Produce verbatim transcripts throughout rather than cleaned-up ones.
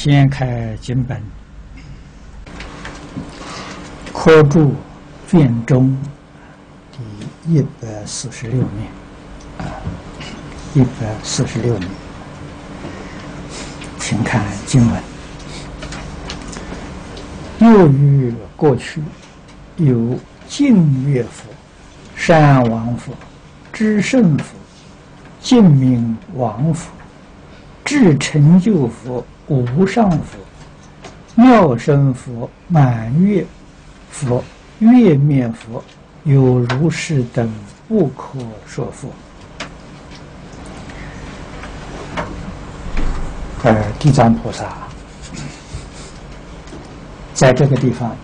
掀开经本，科注卷中第一百四十六面，啊，一百四十六面，请看经文。又于过去，有净月佛、善王佛、知胜佛、净明王佛、至成就佛、无上佛、妙生佛、满月佛、月面佛，有如是等不可说佛。而地藏菩萨在这个地方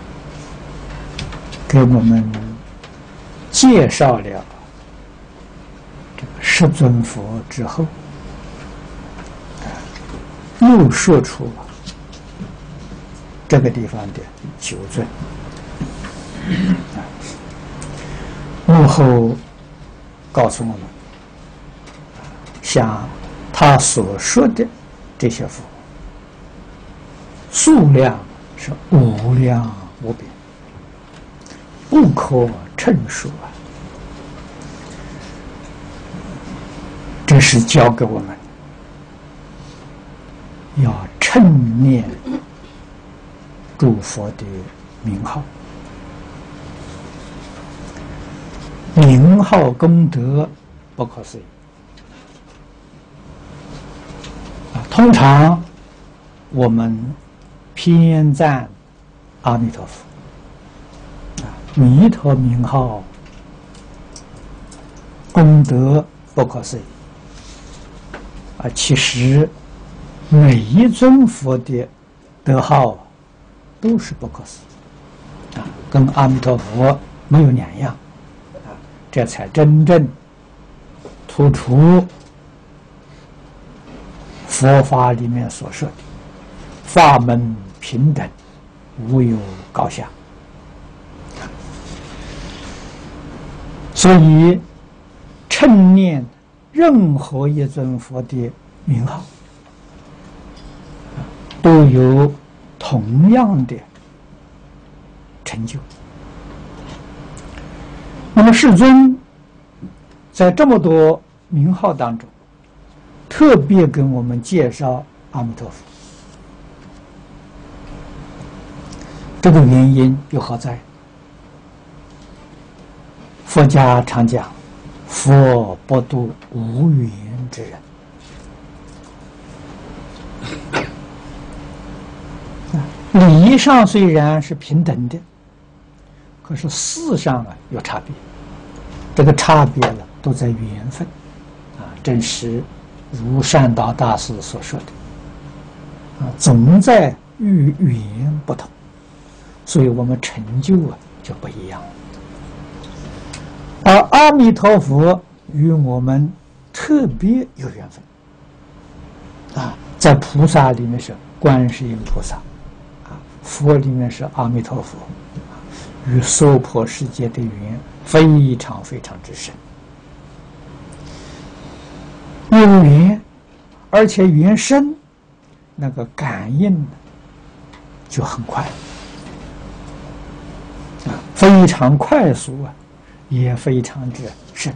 给我们介绍了这个十尊佛之后，又说出了这个地方的九尊。幕后告诉我们，像他所说的这些佛，数量是无量无边，不可称数啊！这是教给我们要称念诸佛的名号，名号功德不可思议啊！通常我们偏赞阿弥陀佛啊，弥陀名号功德不可思议啊！其实每一尊佛的德号都是不可思议啊，跟阿弥陀佛没有两样啊，这才真正突出佛法里面所说的法门平等，无有高下。所以称念任何一尊佛的名号，都有同样的成就。那么世尊在这么多名号当中，特别跟我们介绍阿弥陀佛，这个原因又何在？佛家常讲，佛不度无缘之人。理上虽然是平等的，可是事上啊有差别。这个差别呢，都在缘分啊，正是如善导大师所说的啊，总在遇缘不同，所以我们成就啊就不一样。而阿弥陀佛与我们特别有缘分啊，在菩萨里面是观世音菩萨啊，佛里面是阿弥陀佛，与娑婆世界的缘非常非常之深，有缘，而且缘深，那个感应就很快啊，非常快速啊，也非常之深。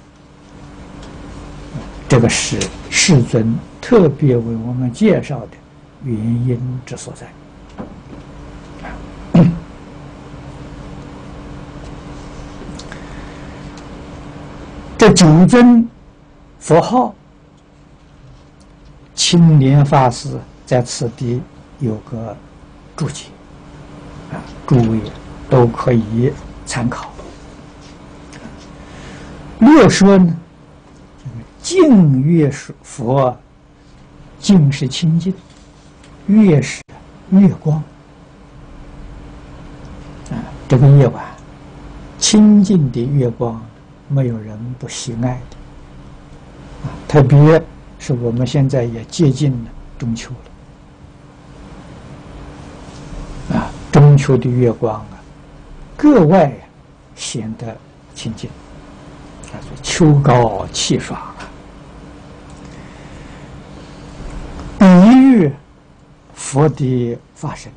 这个是世尊特别为我们介绍的原因之所在。这九尊佛号，青莲法师在此地有个注解啊，诸位都可以参考。略说呢，净月佛，净是清净，月是月光啊，这个夜晚清净的月光，没有人不喜爱的啊，特别是我们现在也接近了中秋了啊，中秋的月光啊，格外显得清净，啊，秋高气爽啊。比喻佛的法身。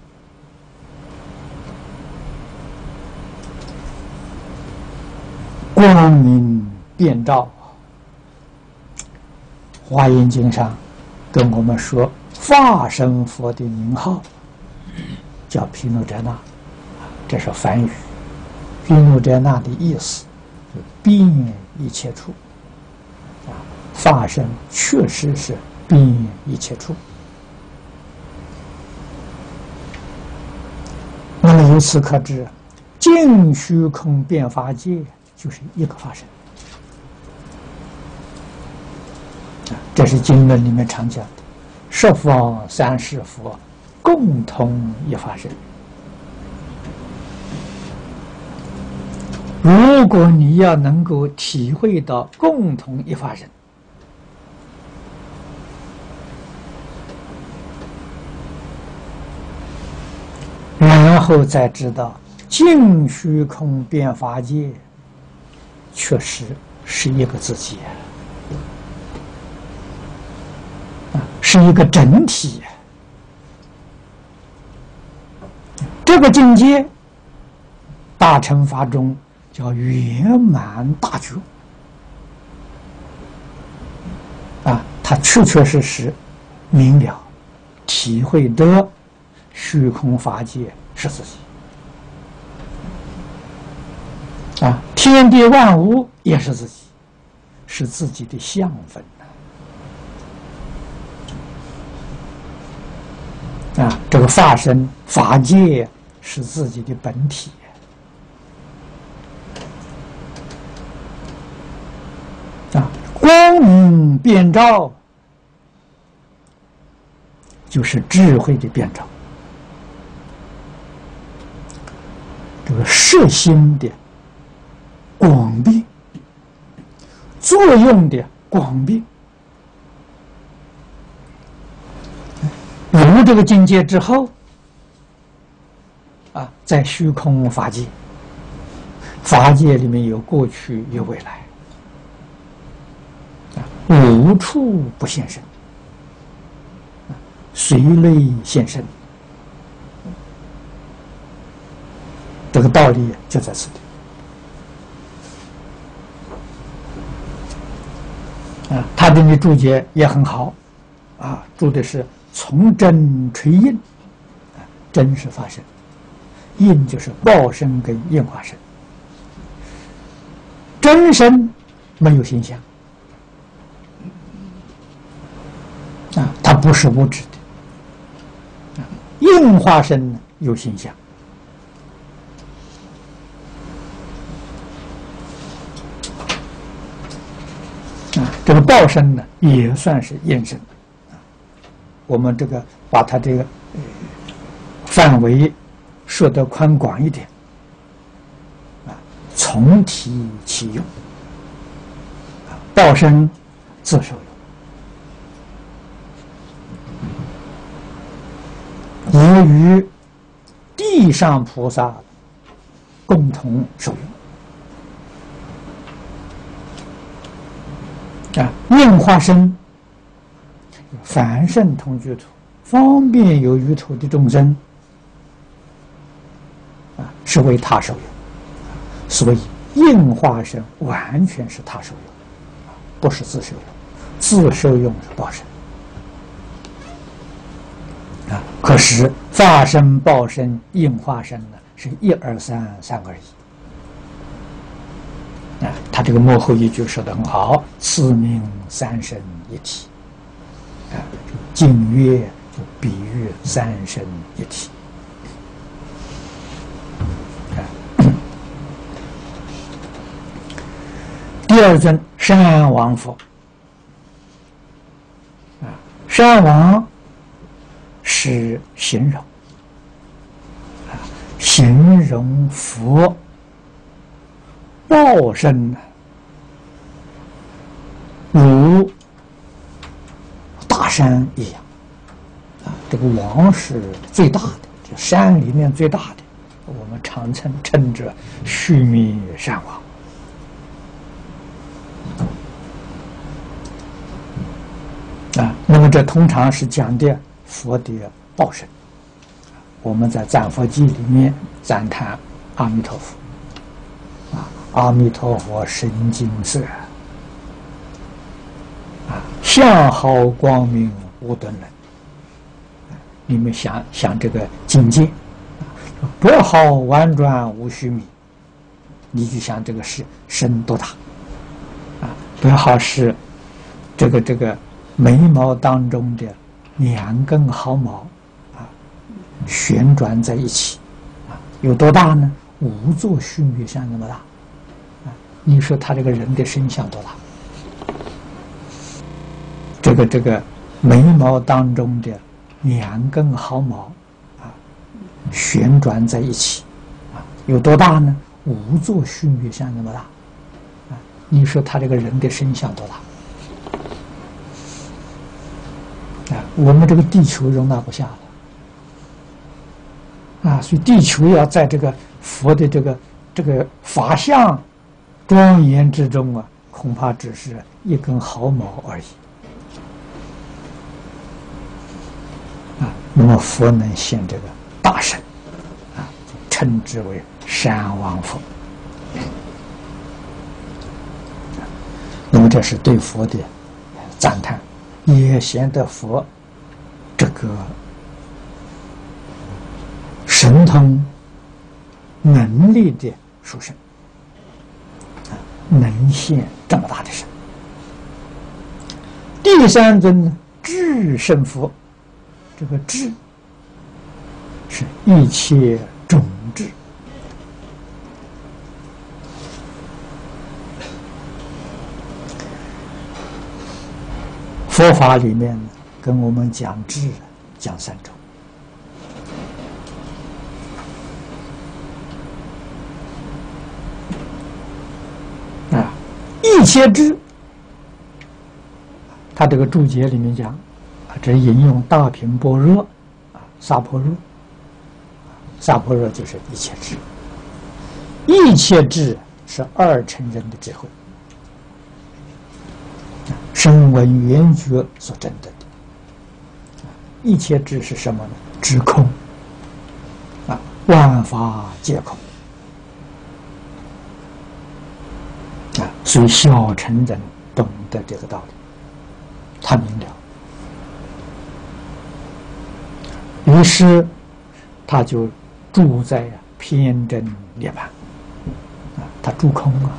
光明遍照，《华严经》上跟我们说，法身佛的名号叫毗卢遮那，这是梵语。毗卢遮那的意思是遍一切处，啊，法身确实是遍一切处。那么由此可知，净虚空遍法界就是一个法身。这是经论里面常讲的，十方三世佛共同一法身。如果你要能够体会到共同一法身，然后再知道净虚空遍法界确实是一个自己，是一个整体。这个境界，大乘法中叫圆满大觉啊，它确确实实明了体会得虚空法界是自己啊，天地万物也是自己，是自己的相分啊，这个法身法界是自己的本体啊，光明遍照就是智慧的遍照，这个摄心的广遍，作用的广遍。入这个境界之后，啊，在虚空法界，法界里面有过去有未来，啊，无处不现身，啊，随类现身，这个道理就在此地。啊，他这里注解也很好，啊，注的是从真垂印，啊，真是法身，印就是报身跟应化身。真身没有形象，啊，它不是物质的。啊，应化身呢有形象。啊，这个报身呢也算是应身。我们这个把它这个呃范围说得宽广一点，啊，从体起用，啊，报身自受用，也与地上菩萨共同受用，啊，应化身。凡圣同居土，方便有余土的众生，啊，是为他受用，所以应化身完全是他受用，不是自受用，自受用是报身，啊，可是法身、报身、应化身呢，是一而三，三而一，啊，他这个幕后一句说得很好，此名三身一体。啊，净约就比喻三身一体。啊，第二尊山王佛，啊，山王是形容，啊，形容佛报身呢，如大山一样，啊，这个王是最大的，就山里面最大的，我们常称称之须弥山王。啊，那么这通常是讲的佛的报身。我们在赞佛记里面赞叹阿弥陀佛，啊，阿弥陀佛神经色，啊，相好光明无顿能。你们想想这个境界，多好婉转无虚名，你就想这个是身多大，啊，多好是这个这个眉毛当中的两根毫毛。旋转在一起，啊，有多大呢？五座须弥山那么大，啊，你说他这个人的身相多大？这个这个眉毛当中的两根毫毛，啊，旋转在一起，啊，有多大呢？五座须弥山那么大，啊，你说他这个人的身相多大？啊，我们这个地球容纳不下了。啊，所以地球要在这个佛的这个这个法相庄严之中啊，恐怕只是一根毫毛而已。啊，那么佛能现这个大身，啊，称之为山王佛。那么这是对佛的赞叹，也显得佛这个神通能力的殊胜，啊，能现这么大的身。第三尊呢，智胜佛，这个智是一切种智，佛法里面呢，跟我们讲智讲三种。一切智，他这个注解里面讲，啊，这引用大品般若，啊，萨婆若，萨婆若就是一切智，一切智是二乘人的智慧，声闻缘觉所证得的。一切智是什么呢？知空，啊，万法皆空。啊，所以小乘人懂得这个道理，他明了，于是他就住在偏真涅槃，啊，他住空啊。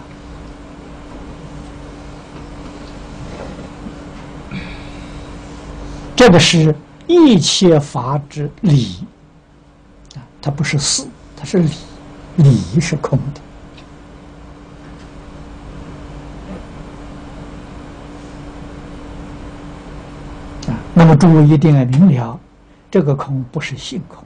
这个是一切法之理，啊，它不是事，它是理，理是空的。那么诸位一定要明了，这个空不是性空，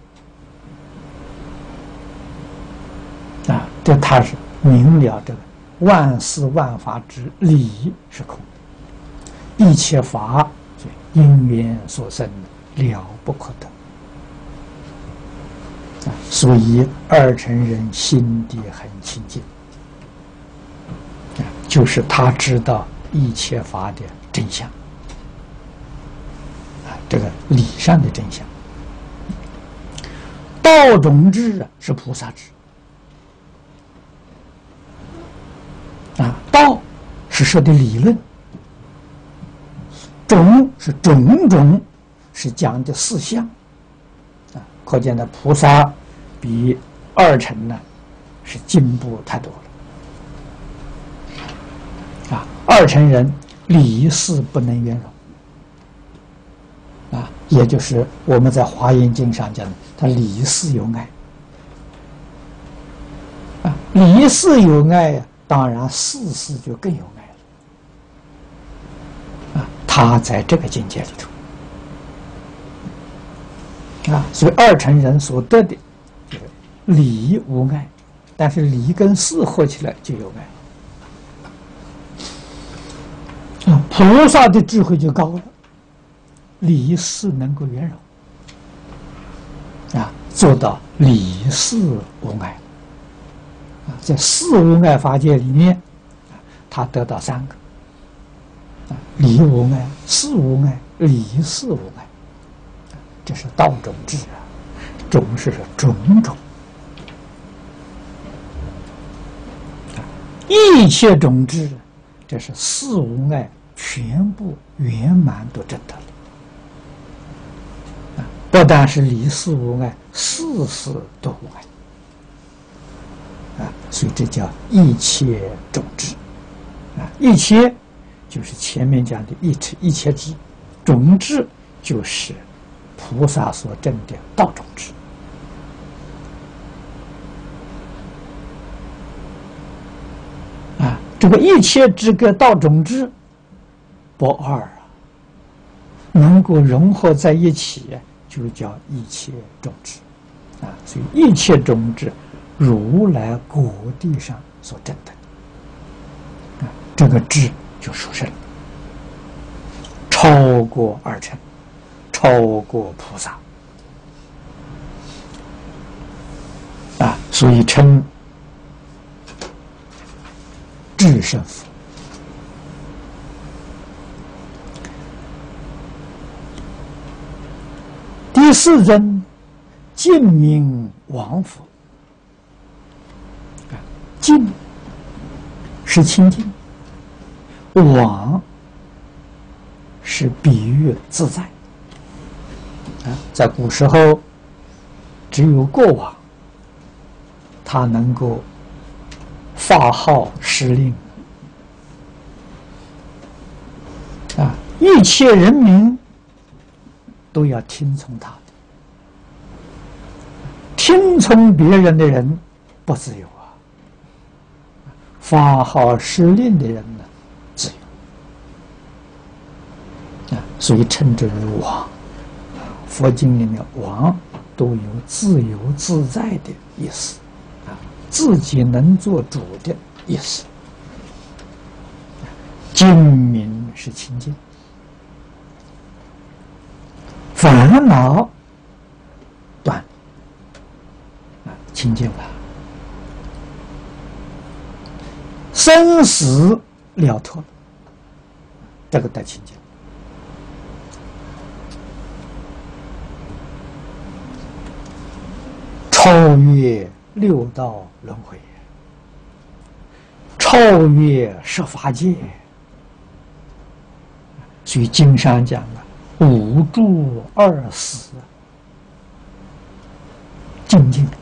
啊，这他是明了这个万事万法之理是空的，一切法因缘所生，了不可得，啊，所以二乘人心地很清净，啊，就是他知道一切法的真相。这个理上的真相，道种智是菩萨智啊，道是说的理论，种是种种，是讲的事相啊，可见的菩萨比二乘呢是进步太多了啊，二乘人理事不能圆融。啊，也就是我们在《华严经》上讲的，他理事有碍。啊，理事有碍呀，当然事事就更有碍了。啊，他在这个境界里头。啊，所以二乘人所得的理无碍，但是理跟事合起来就有碍。啊，菩萨的智慧就高了。理事能够圆融，啊，做到理事无碍，啊，在事无碍法界里面，啊，他得到三个，啊，理无碍、事无碍、理事无碍，啊， 这是道种智啊，种是种种，一切种智，这是四无碍全部圆满都证得了。啊，不但是离四无碍，事事都无碍。啊，所以这叫一切种智。啊，一切就是前面讲的一切一切智，种智就是菩萨所证的道种智。啊，这个一切智跟道种智不二啊，能够融合在一起，就叫一切种智。啊，所以一切种智，如来果地上所证的。啊，这个智就殊胜，超过二乘，超过菩萨。啊，所以称智胜佛。第四尊净名王佛。啊，净是清净，往是比喻自在。啊，在古时候，只有过往，他能够发号施令。啊，一切人民都要听从他的，听从别人的人不自由啊，发号施令的人呢自由啊，所以称之为王。佛经里面王都有自由自在的意思啊，自己能做主的意思。净明是清净，烦恼断啊，清净了，生死了脱了，这个得清净。超越六道轮回，超越十法界。所以经上讲了，五住二死，净净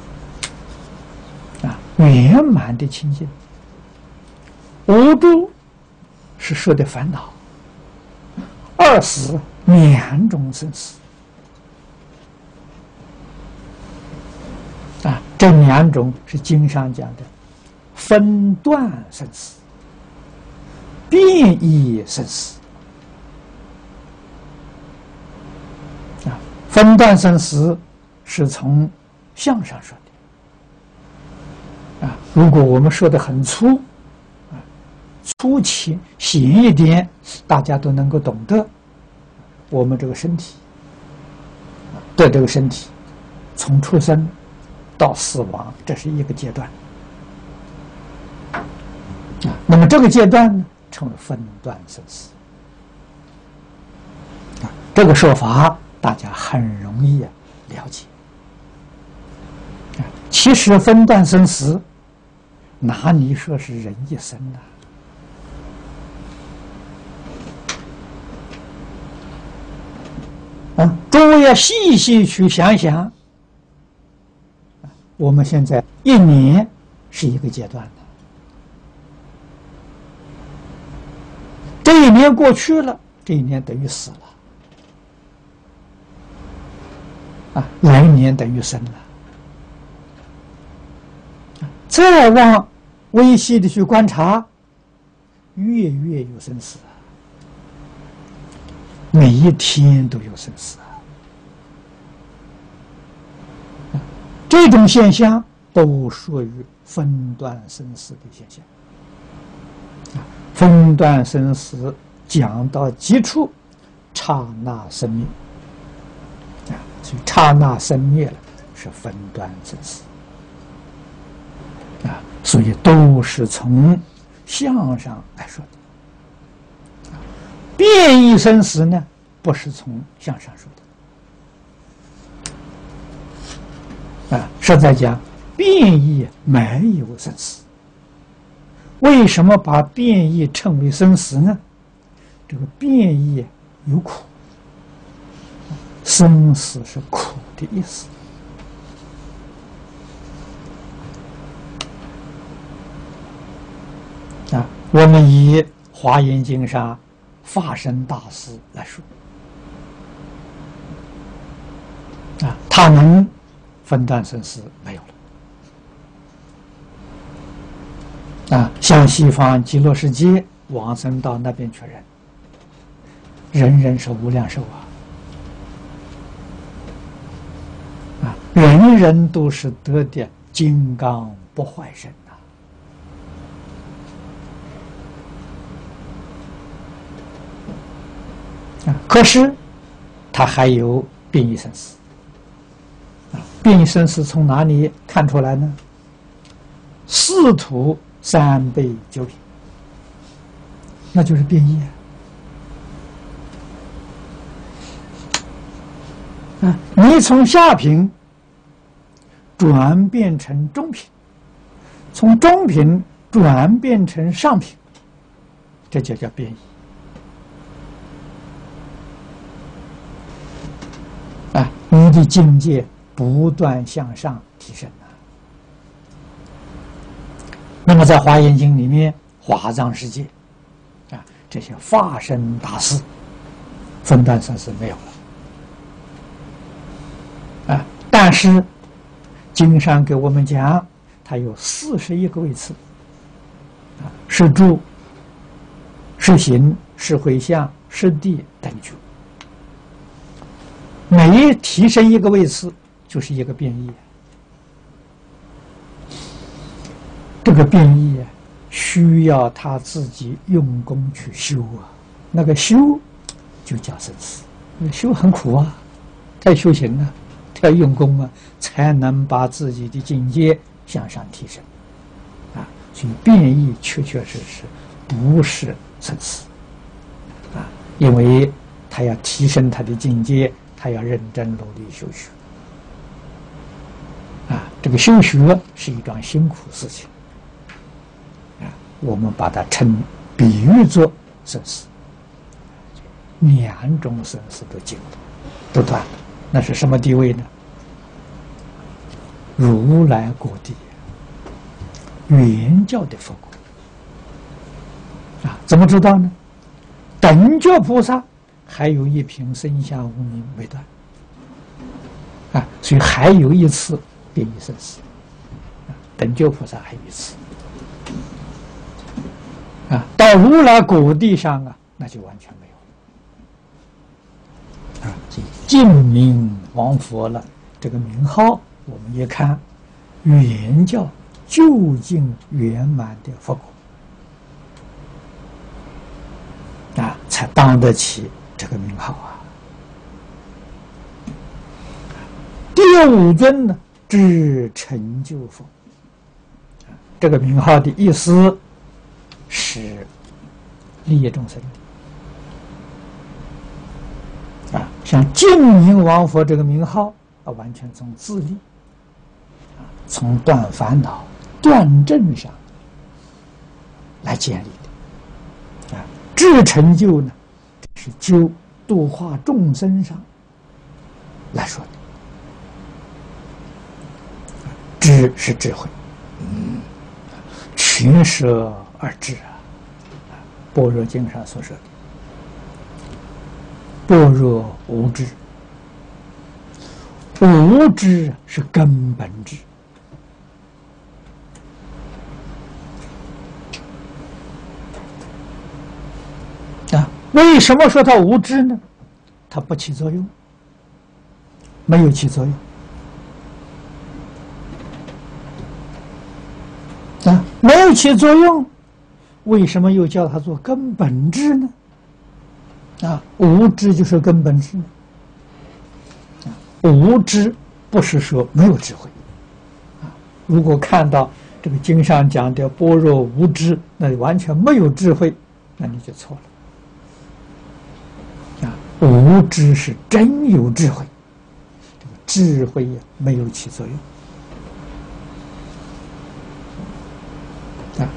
啊，圆满的清净。五住是说的烦恼，二死两种生死啊，这两种是经上讲的分段生死、变异生死。啊，分段生死是从相上说的。啊，如果我们说的很粗，啊，粗浅显一点，大家都能够懂得。我们这个身体，对这个身体，从出生到死亡，这是一个阶段。啊，那么这个阶段呢，称为分段生死。啊，这个说法大家很容易啊了解。啊，其实分段生死，哪里说是人一生呢？啊，诸位要细细去想想。我们现在一年是一个阶段的，这一年过去了，这一年等于死了，啊，来年等于生了。再往微细的去观察，月月有生死啊，每一天都有生死啊。这种现象都属于分段生死的现象。啊，分段生死讲到极处，刹那生灭。啊，所以刹那生灭了是分段生死。啊，所以都是从相上来说的。变异生死呢，不是从相上说的。 实在讲，变异没有生死。为什么把变异称为生死呢？这个变异有苦，生死是苦的意思。啊，我们以《华严经》上法身大师来说，啊，他能分断生死没有了。啊，像西方极乐世界往生到那边去人，人人是无量寿啊！啊，人人都是得的金刚不坏身呐！啊，可是他还有变异生死。啊，变异生死从哪里看出来呢？四土三倍九品，那就是变异啊！啊，你从下品转变成中品，从中品转变成上品，这就叫变异啊！你的境界不断向上提升啊！那么在《华严经》里面，华藏世界啊，这些法身大士分段生死没有了啊，但是经上给我们讲，它有四十一个位次啊，是住、是行、是回向、是地等觉，每提升一个位次，就是一个变异。这个变异啊，需要他自己用功去修啊。那个修就叫生死，修很苦啊，在修行啊，要用功啊，才能把自己的境界向上提升啊。所以变异确确实实不是生死啊，因为他要提升他的境界，他要认真努力修学啊。这个修学是一桩辛苦事情。我们把它称比喻作生死，两种生死都尽了，都断了，那是什么地位呢？如来果地，原教的佛果啊！怎么知道呢？等觉菩萨还有一品生下无明未断啊，所以还有一次变异生死啊，等觉菩萨还有一次。啊，到如来果地上啊，那就完全没有了。啊，所以净名王佛了，这个名号我们也看，原教究竟圆满的佛果，啊，才当得起这个名号啊。第五尊呢，至成就佛，啊，这个名号的意思是利益众生的啊，像净名王佛这个名号啊，完全从自利啊，从断烦恼、断正上来建立的啊。至成就呢，是就度化众生上来说的。智是智慧，嗯，群舍而知啊，《般若经》上所说的“般若无知”，无知是根本智啊。为什么说它无知呢？它不起作用，没有起作用啊，没有起作用。为什么又叫它做根本智呢？啊，无知就是根本智。啊，无知不是说没有智慧。啊，如果看到这个经上讲的般若无知，那完全没有智慧，那你就错了。啊，无知是真有智慧，这个智慧也没有起作用。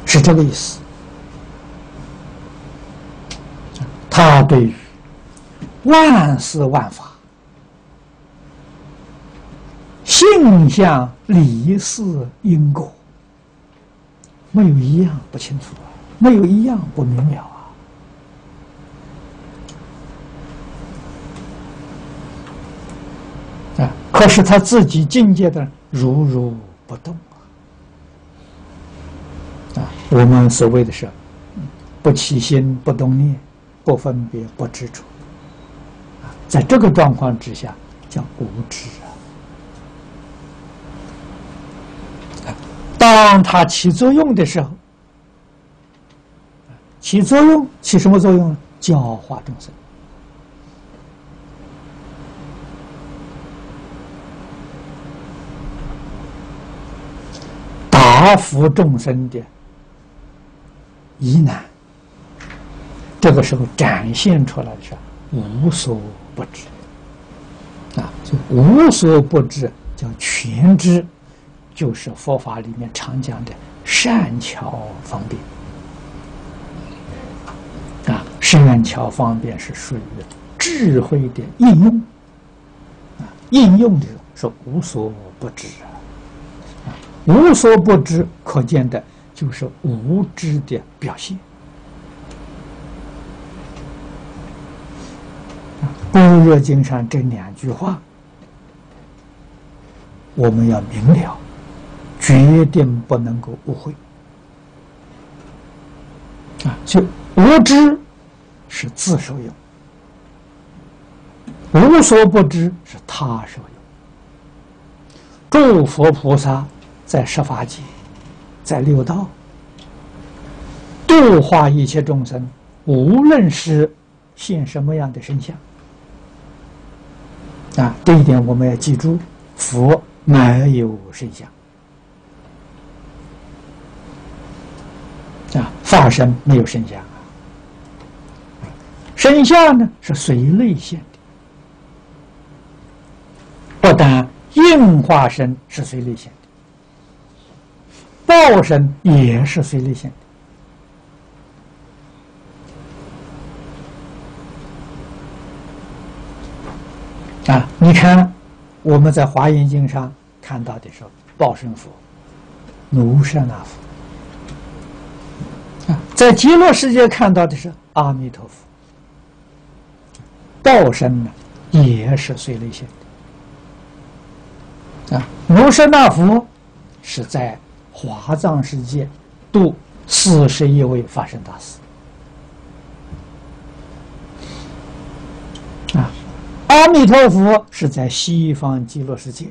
是这个意思。他对于万事万法、性相、理事、因果，没有一样不清楚啊，没有一样不明了啊！啊，可是他自己境界的如如不动啊！啊，我们所谓的是不起心、不动念、不分别、不执着啊，在这个状况之下叫无知啊。当它起作用的时候，起作用起什么作用呢？教化众生。答复众生的疑难，这个时候展现出来的是无所不知啊，就无所不知叫全知，就是佛法里面常讲的善巧方便啊，善巧方便是属于智慧的应用啊，应用的是无所不知啊。无所不知，可见的就是无知的表现。《般若经》上这两句话，我们要明了，决定不能够误会。啊，就无知是自受用，无所不知是他受用。诸佛菩萨在十法界，在六道度化一切众生，无论是现什么样的身相啊，这一点我们要记住，佛没有身相啊，法身没有身相啊，身相呢是随类现的，不但应化身是随类现的，报身也是随类现的啊！你看我们在华严经上看到的时候，报身佛、卢舍那佛啊，在极乐世界看到的是阿弥陀佛，报身呢也是随类现的啊。卢舍那佛是在华藏世界度四十一位法身大士啊，阿弥陀佛是在西方极乐世界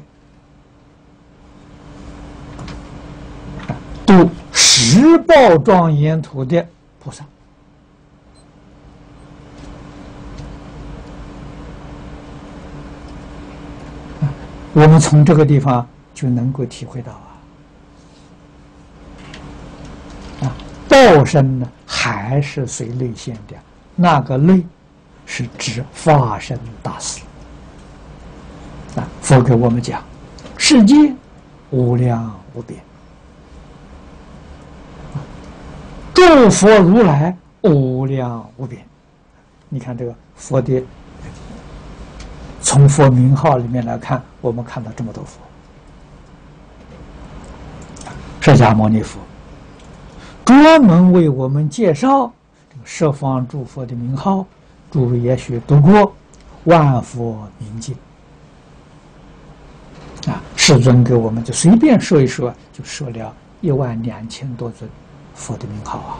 啊度十报庄严土的菩萨啊，我们从这个地方就能够体会到啊。报身呢还是随类现的，那个类是指法身大士啊。佛给我们讲，世界无量无边，诸佛如来无量无边。你看这个佛的，从佛名号里面来看，我们看到这么多佛，释迦牟尼佛专门为我们介绍这个十方诸佛的名号，诸位也许读过《万佛明经》啊，世尊给我们就随便说一说，就说了一万两千多尊佛的名号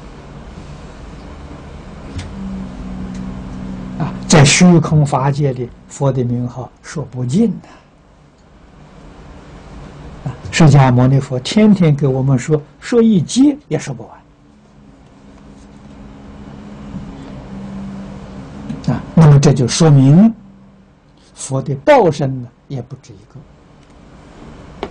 啊！啊，在虚空法界里，佛的名号说不尽的。释迦牟尼佛天天给我们说，说一节也说不完啊！那么这就说明，佛的报身呢也不止一个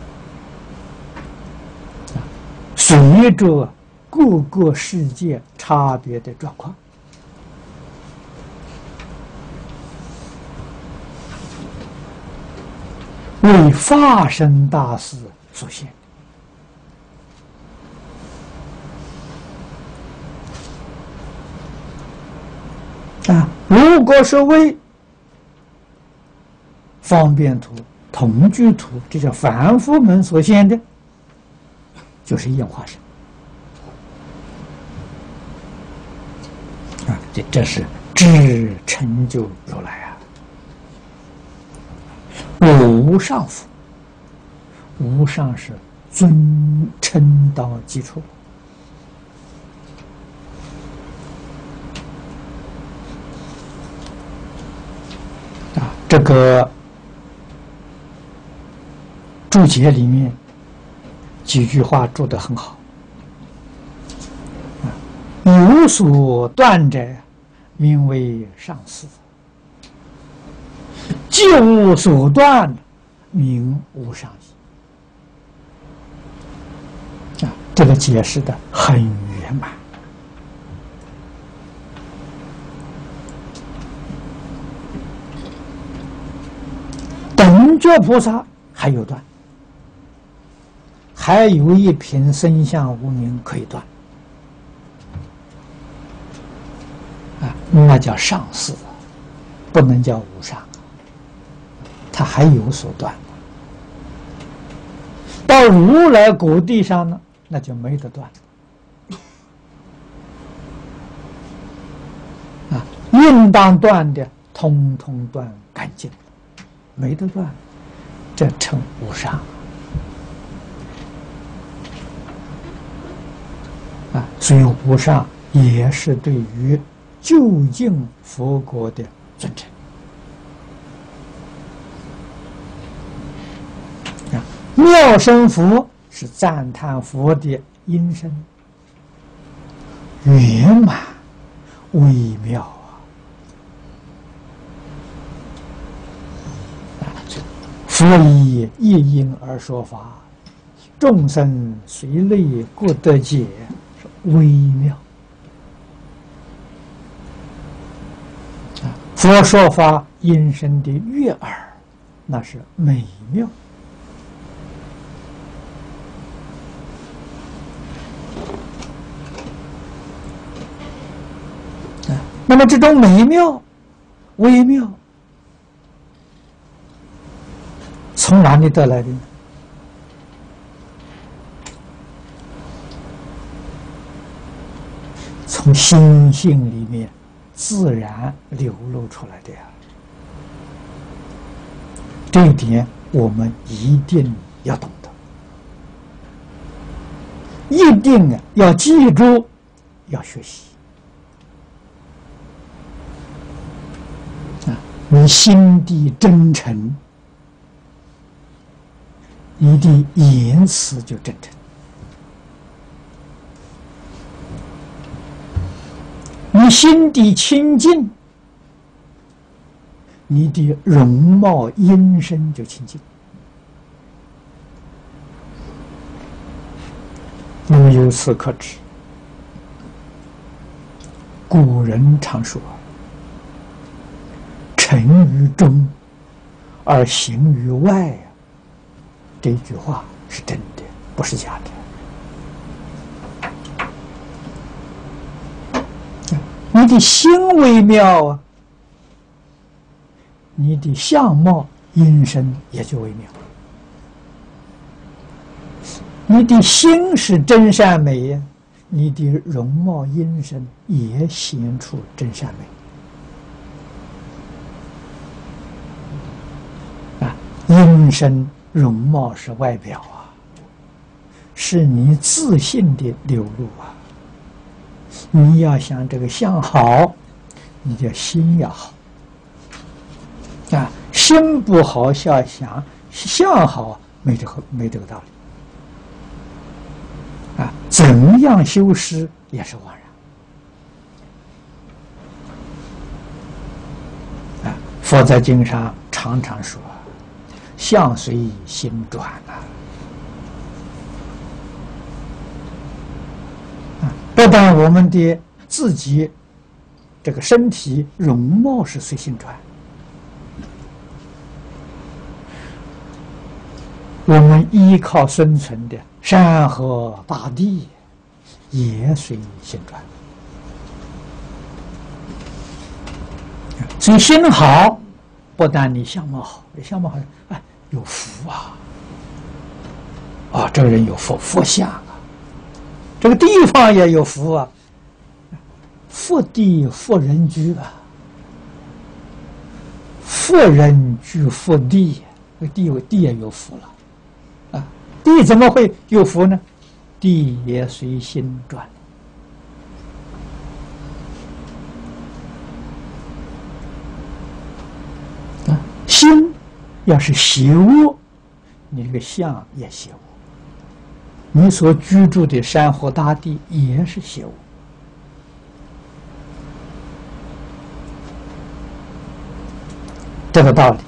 啊，随着各个世界差别的状况，为法身大士所现如果是为方便图、同居图，这叫凡夫门所现的，就是应化身啊！这这是知成就如来啊！无上佛，无上是尊称到基础啊！这个注解里面几句话注得很好啊，有所断者，名为上师；既无所断，名无上义。啊，这个解释的很圆满。等觉菩萨还有断。还有一品生相无名可以断，啊，那叫上士，不能叫无上，他还有所断。到如来果地上呢，那就没得断，啊，应当断的，通通断干净，没得断，这称无上。啊，所以无上也是对于究竟佛国的尊称。啊，妙声佛是赞叹佛的音声圆满微妙啊！啊，佛以一音而说法，众生随类各得解。微妙啊！佛说法音声的悦耳，那是美妙啊！那么这种美妙、微妙，从哪里得来的呢？从心性里面自然流露出来的呀，这一点我们一定要懂得，一定啊要记住，要学习啊！你心地真诚，你的言辞就真诚。你心地清净，你的容貌音声就清净。那么由此可知，古人常说“诚于中而行于外”啊，这句话是真的，不是假的。你的心微妙啊，你的相貌音声也就微妙。你的心是真善美呀，你的容貌音声也显出真善美啊。音声容貌是外表啊，是你自信的流露啊。你要想这个相好，你的心要好啊！心不好，要想相好，没这个没这个道理啊！怎样修施也是枉然啊！佛在经上常常说：“相随心转啊！”不但我们的自己这个身体容貌是随心转，我们依靠生存的山河大地也随心转。 所以心好，不但你相貌好，相貌好，哎，有福啊！啊，这个人有福，福相啊，这个地方也有福啊，福地福人居啊，福人居福地，这地有地也有福了，啊，地怎么会有福呢？地也随心转。啊，心要是邪恶，你这个相也邪恶。你所居住的山河大地也是邪物，这个道理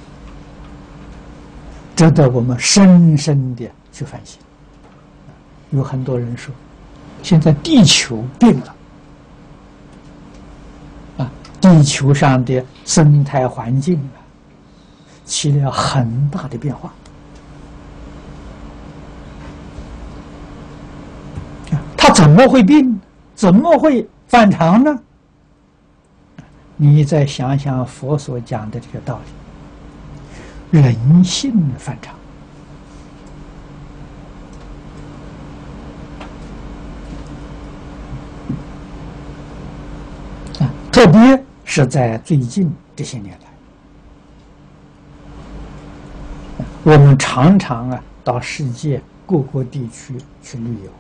值得我们深深的去反省。有很多人说，现在地球病了，啊，地球上的生态环境啊，起了很大的变化。它怎么会病？怎么会反常呢？你再想想佛所讲的这个道理，人性反常啊，特别是在最近这些年来，我们常常啊到世界各个地区去旅游。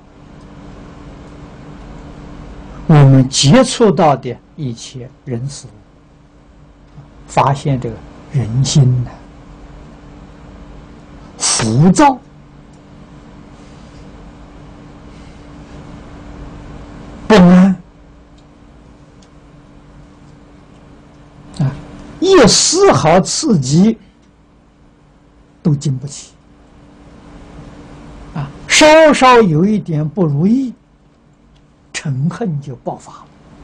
我们接触到的一切人事物，发现这个人心呢浮躁，不安啊，一丝毫刺激都经不起啊，稍稍有一点不如意，嗔恨就爆发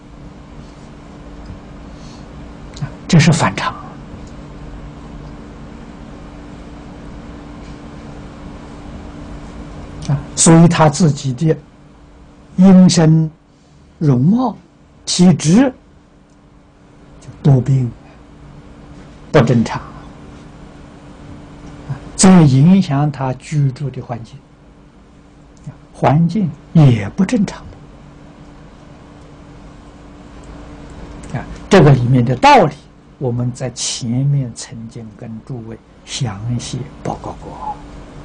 了，这是反常啊！所以他自己的阴身、容貌、体质就多病，不正常，这影响他居住的环境，环境也不正常。啊，这个里面的道理，我们在前面曾经跟诸位详细报告过。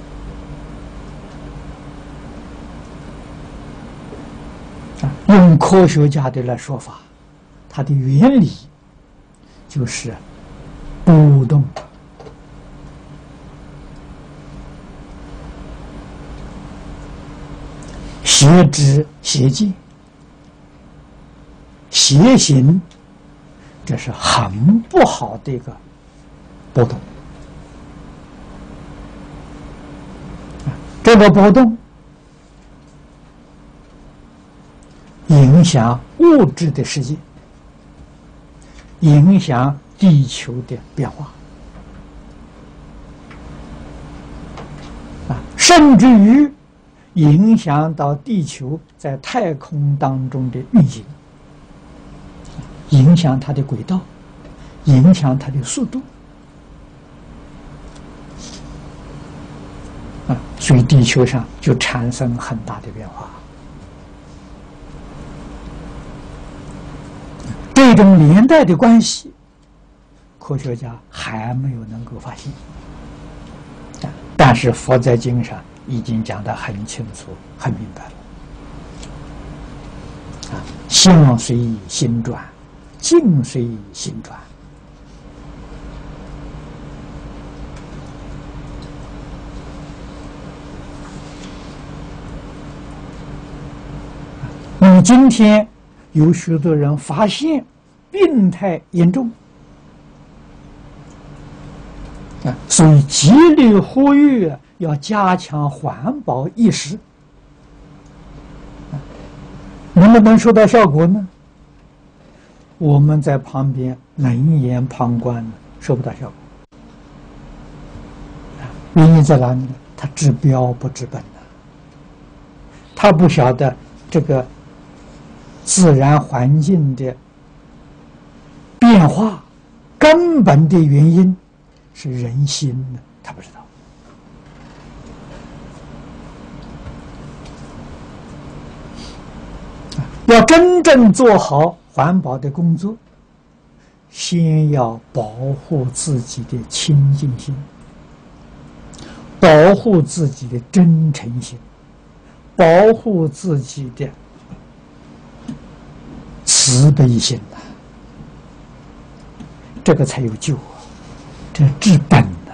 啊，用科学家的来说法，它的原理就是波动，邪知邪见，邪行。这是很不好的一个波动，这个波动影响物质的世界，影响地球的变化，啊，甚至于影响到地球在太空当中的运行。影响它的轨道，影响它的速度，啊，所以地球上就产生很大的变化。这种连带的关系，科学家还没有能够发现，啊，但是佛在经上已经讲得很清楚、很明白了。啊，相随心转。境随心转，你今天有许多人发现病态严重啊，所以极力呼吁要加强环保意识，能不能收到效果呢？我们在旁边冷眼旁观，收不到效果。原因在哪里呢？他治标不治本呢，他不晓得这个自然环境的变化根本的原因是人心呢，他不知道。要真正做好环保的工作，先要保护自己的清净心，保护自己的真诚心，保护自己的慈悲心呐、啊，这个才有救啊！这治本呐、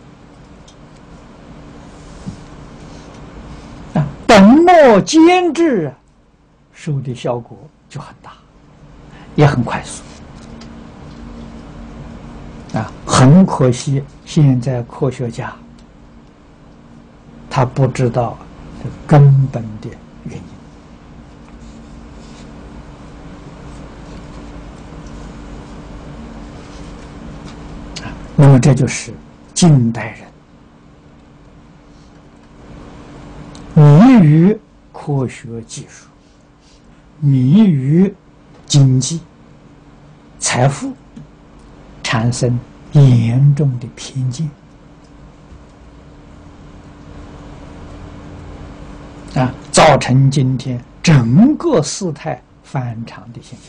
啊！啊，本末兼治啊，收的效果就很大，也很快速。啊，很可惜，现在科学家他不知道这根本的原因。啊，那么这就是近代人迷于科学技术，迷于经济、财富，产生严重的偏见啊，造成今天整个事态反常的现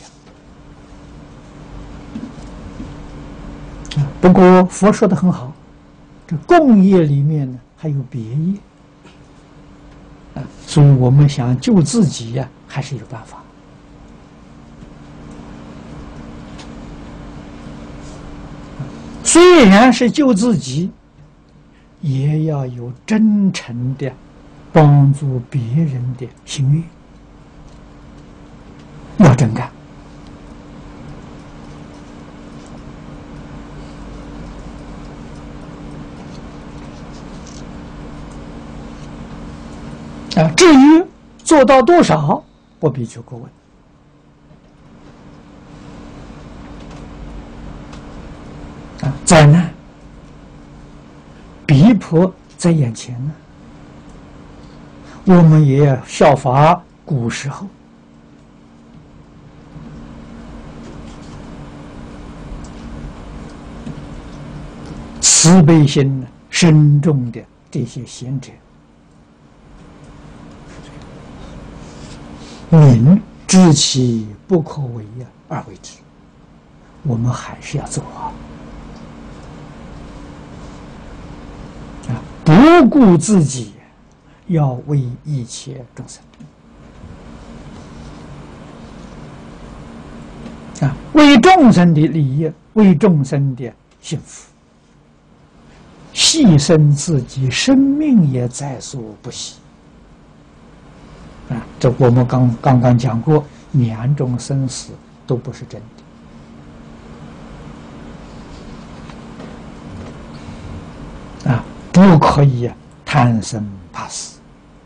象。啊，不过佛说的很好，这共业里面呢还有别业啊，所以我们想救自己呀、啊，还是有办法。虽然是救自己，也要有真诚的帮助别人的心愿，要真干。啊，至于做到多少，不必去过问。啊，灾难逼迫在眼前呢，我们也要效法古时候，慈悲心呢深重的这些贤者，民知其不可为呀而为之，我们还是要做啊。啊，不顾自己，要为一切众生啊，为众生的利益，为众生的幸福，牺牲自己生命也在所不惜啊！这我们刚刚刚讲过，两种生死都不是真的啊。不可以贪生怕死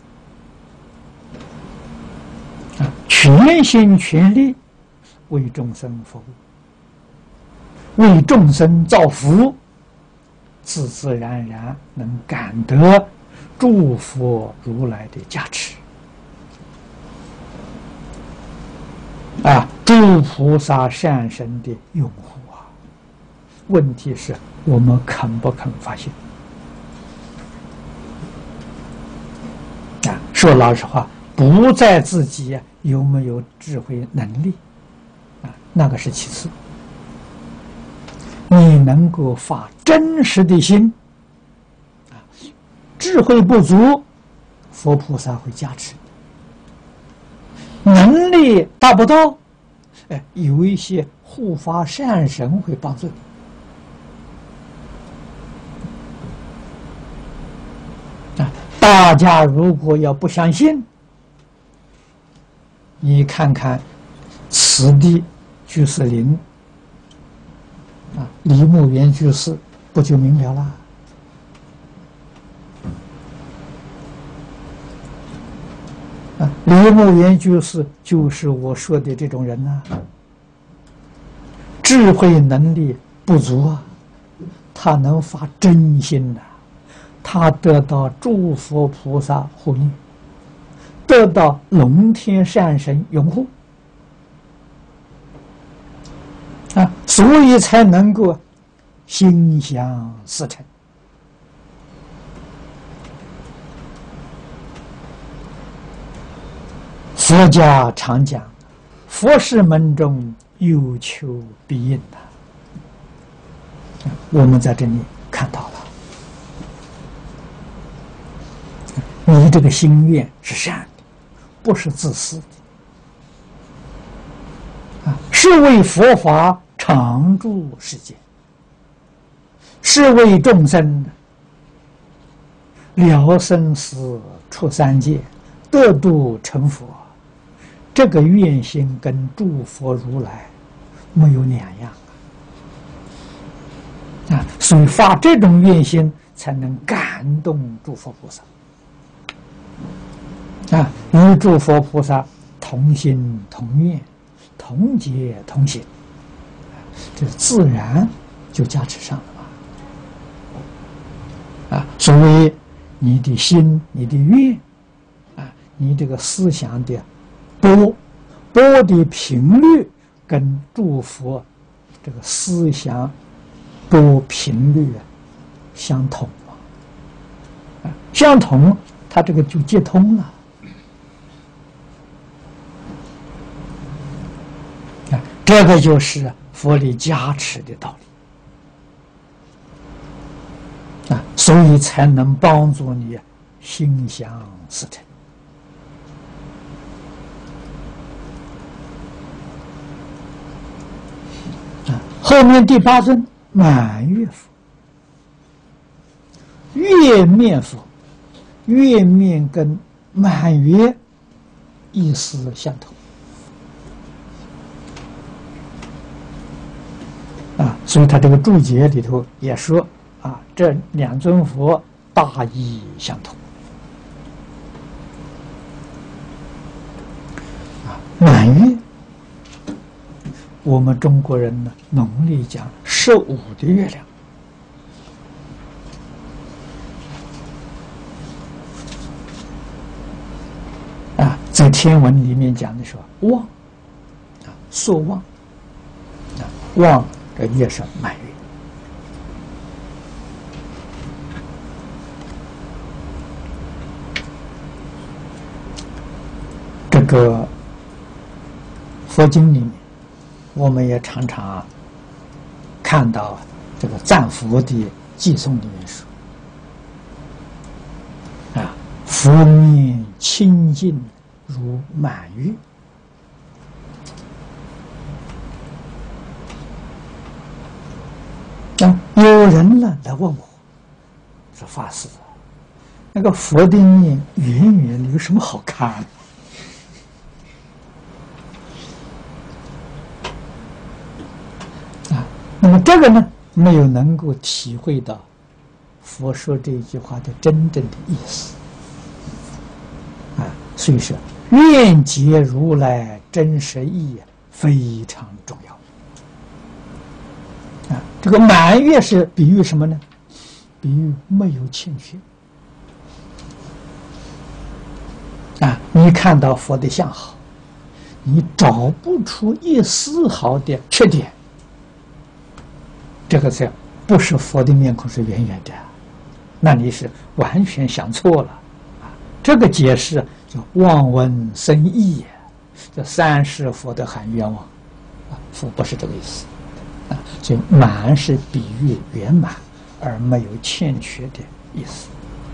啊！全心全力为众生服务，为众生造福，自自然然能感得诸佛如来的加持啊！诸菩萨善神的拥护啊！问题是我们肯不肯发现？说老实话，不在自己有没有智慧能力啊，那个是其次。你能够发真实的心啊，智慧不足，佛菩萨会加持你；能力达不到，哎，有一些护法善神会帮助你。大家如果要不相信，你看看此地居士林啊，李牧原居士不就明了了？啊，李牧原居士就是我说的这种人呐、啊，智慧能力不足啊，他能发真心呐、啊。他得到诸佛菩萨护念，得到龙天善神拥护啊！所所以才能够心想事成。佛家常讲，佛事门中有求必应的。我们在这里看到了，你这个心愿是善的，不是自私的，啊，是为佛法常住世间，是为众生了生死、出三界、得度成佛。这个愿心跟诸佛如来没有两样啊！啊，所以发这种愿心，才能感动诸佛菩萨啊，与诸佛菩萨同心同愿、同结同行，这自然就加持上了嘛！啊，所谓你的心、你的愿啊，你这个思想的波波的频率跟诸佛这个思想波频率啊相同啊，相同，它这个就接通了啊，这个就是佛力加持的道理啊，所以才能帮助你心想事成。后面第八尊满月佛，月面佛，月面跟满月意思相同啊，所以他这个注解里头也说啊，这两尊佛大意相同啊，满月。我们中国人呢，农历讲十五的月亮啊，在天文里面讲的说望啊，朔望啊，望这月是满月。这个佛经里面，我们也常常看到这个赞佛的偈颂里面说啊，佛面清净如满月。啊，有人呢来问我，说法师，那个佛的面圆圆的有什么好看？那么这个呢，没有能够体会到佛说这句话的真正的意思啊，所以说愿解如来真实义非常重要啊。这个满月是比喻什么呢？比喻没有欠缺啊。你看到佛的相好，你找不出一丝毫的缺点。这个是不是佛的面孔是圆圆的？那你是完全想错了啊！这个解释叫望闻生义，这三世佛的喊冤枉啊，佛不是这个意思啊。所以满是比喻圆满而没有欠缺的意思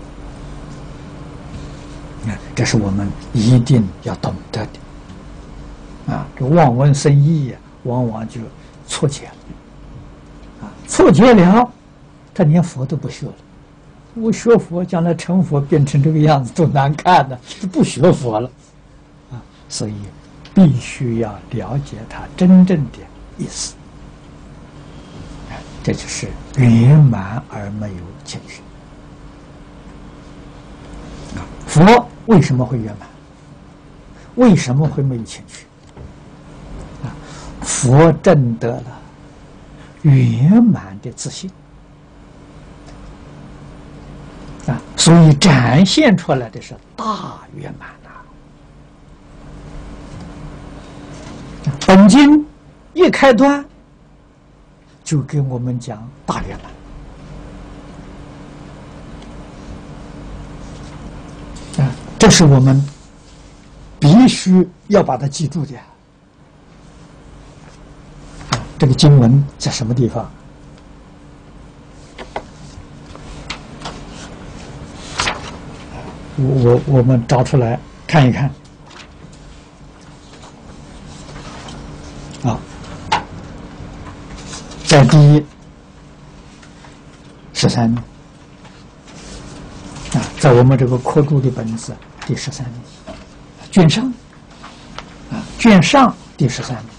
啊，这是我们一定要懂得的啊。这望闻生义往往就错解了。错解了，他连佛都不学了。我学佛，将来成佛变成这个样子，多难看呢！就不学佛了啊！所以必须要了解他真正的意思，这就是圆满而没有欠缺啊！佛为什么会圆满？为什么会没有欠缺？啊，佛证得了圆满的自信啊，所以展现出来的是大圆满呐。本经一开端就给我们讲大圆满啊，这是我们必须要把它记住的。啊，这个经文在什么地方？我我我们找出来看一看。啊，在第十三面啊，在我们这个课注的本子第十三面，卷上啊，卷上第十三面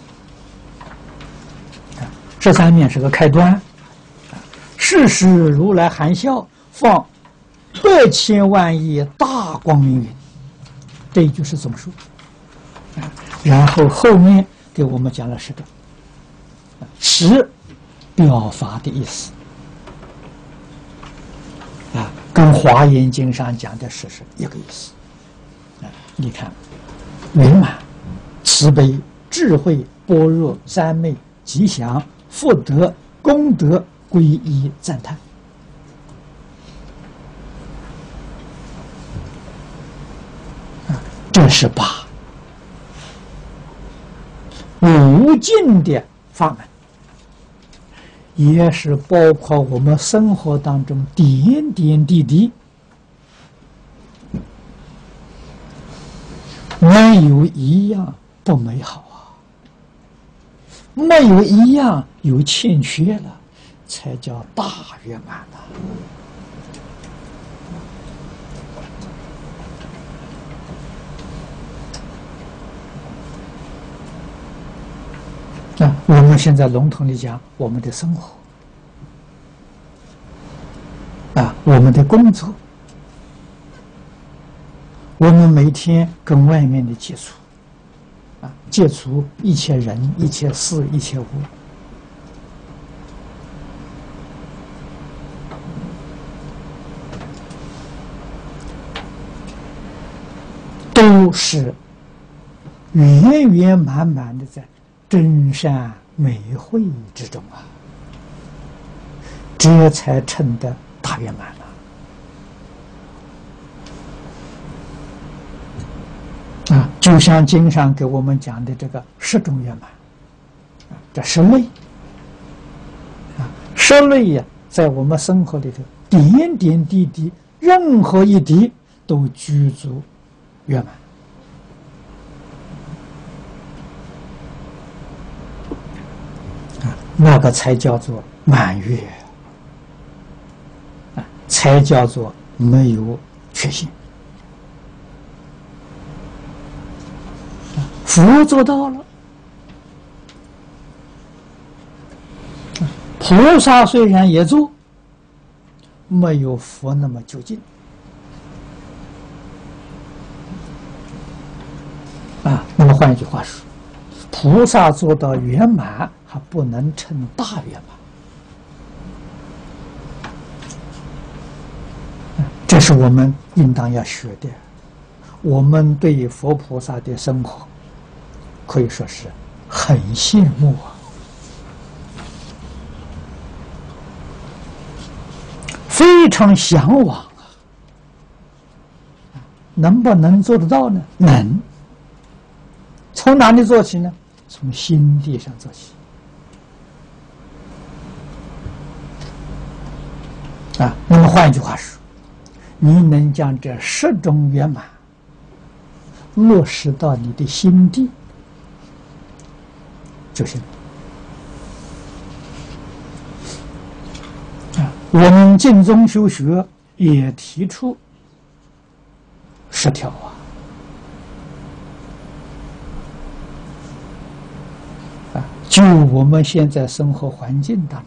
啊，十三面是个开端啊，世时如来含笑放百千万亿大光明云，这一句是总数啊，然后后面给我们讲了十个，十表法的意思啊，跟《华严经》上讲的十是一个意思啊。你看，圆满、慈悲、智慧、般若、三昧、吉祥、福德、功德、皈依、赞叹。这是八无尽的法门，也是包括我们生活当中点点滴滴，没有一样不美好啊，没有一样有欠缺了，才叫大圆满啊。啊，我们现在笼统的讲，我们的生活，啊，我们的工作，我们每天跟外面的接触，啊，接触一切人、一切事、一切物，都是圆圆满满的在真善美慧之中啊，这才称得大圆满了啊！就像经上给我们讲的这个十种圆满，啊，这十类啊，十类呀，在我们生活里头点点滴滴，任何一滴都具足圆满。那个才叫做满月啊，才叫做没有缺陷。佛做到了，菩萨虽然也做，没有佛那么究竟啊。那么换一句话说，菩萨做到圆满，还不能称大圆满。这是我们应当要学的。我们对佛菩萨的生活，可以说是很羡慕啊，非常向往啊。能不能做得到呢？能。从哪里做起呢？从心地上做起啊。那么换一句话说，你能将这十种圆满落实到你的心地就行啊。我们净宗修学也提出十条啊。就我们现在生活环境当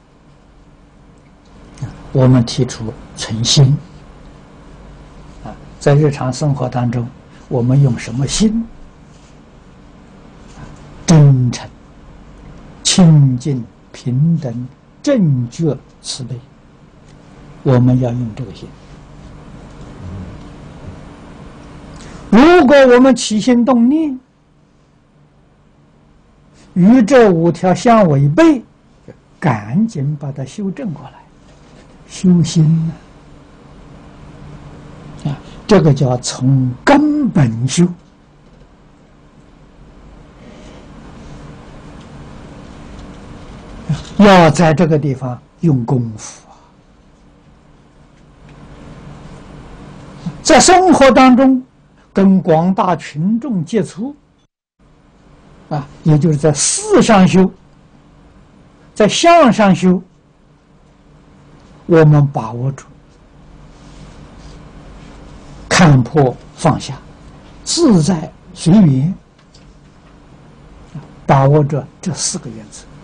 中，我们提出存心啊，在日常生活当中，我们用什么心？真诚、清净、平等、正觉、慈悲，我们要用这个心。如果我们起心动念，与这五条相违背， 赶紧把它修正过来，修心呢、啊，这个叫从根本修。要在这个地方用功夫啊，在生活当中跟广大群众接触啊，也就是在事上修，在相上修，我们把握住看破放下，自在随缘，把握着这四个原则。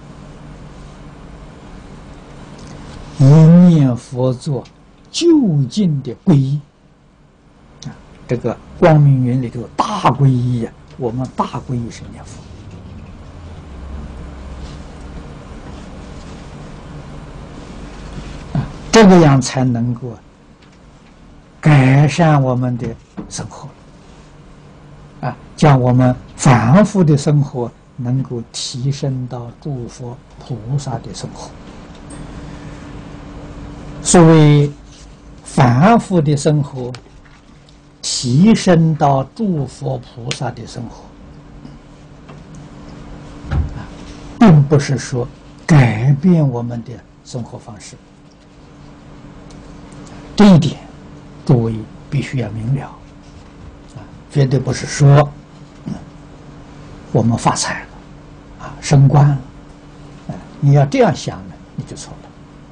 一念佛做究竟的皈依啊，这个光明云里头大皈依呀、啊，我们大皈依是念佛啊，这个样才能够改善我们的生活啊，将我们凡夫的生活能够提升到诸佛菩萨的生活。所谓凡夫的生活提升到诸佛菩萨的生活，并不是说改变我们的生活方式，这一点诸位必须要明了啊，绝对不是说我们发财了啊，升官了，啊，你要这样想呢，你就错了。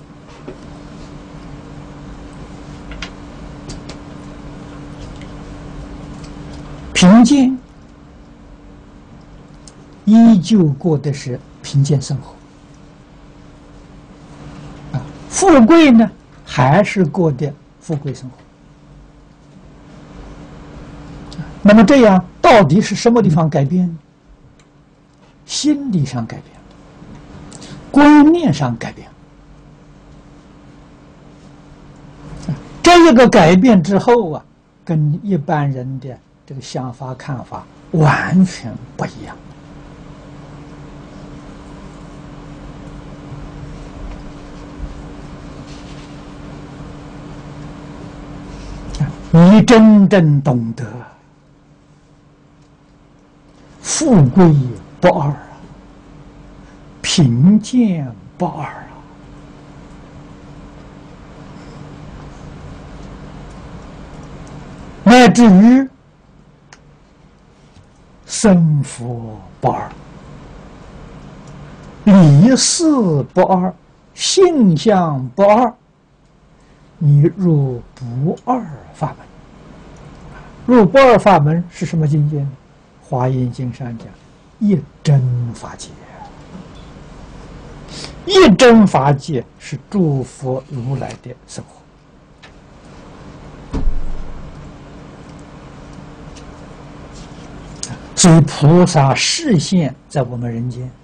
贫贱依旧过的是贫贱生活，啊，富贵呢还是过的富贵生活。那么这样到底是什么地方改变呢？心理上改变，观念上改变。这一个改变之后啊，跟一般人的这个想法看法完全不一样。你真正懂得富贵不二啊，贫贱不二啊，乃至于生佛不二，理事不二，性相不二，你入不二法门。入不二法门是什么境界呢？华严经上讲一真法界，一真法界是诸佛如来的生活。所以菩萨示现在我们人间，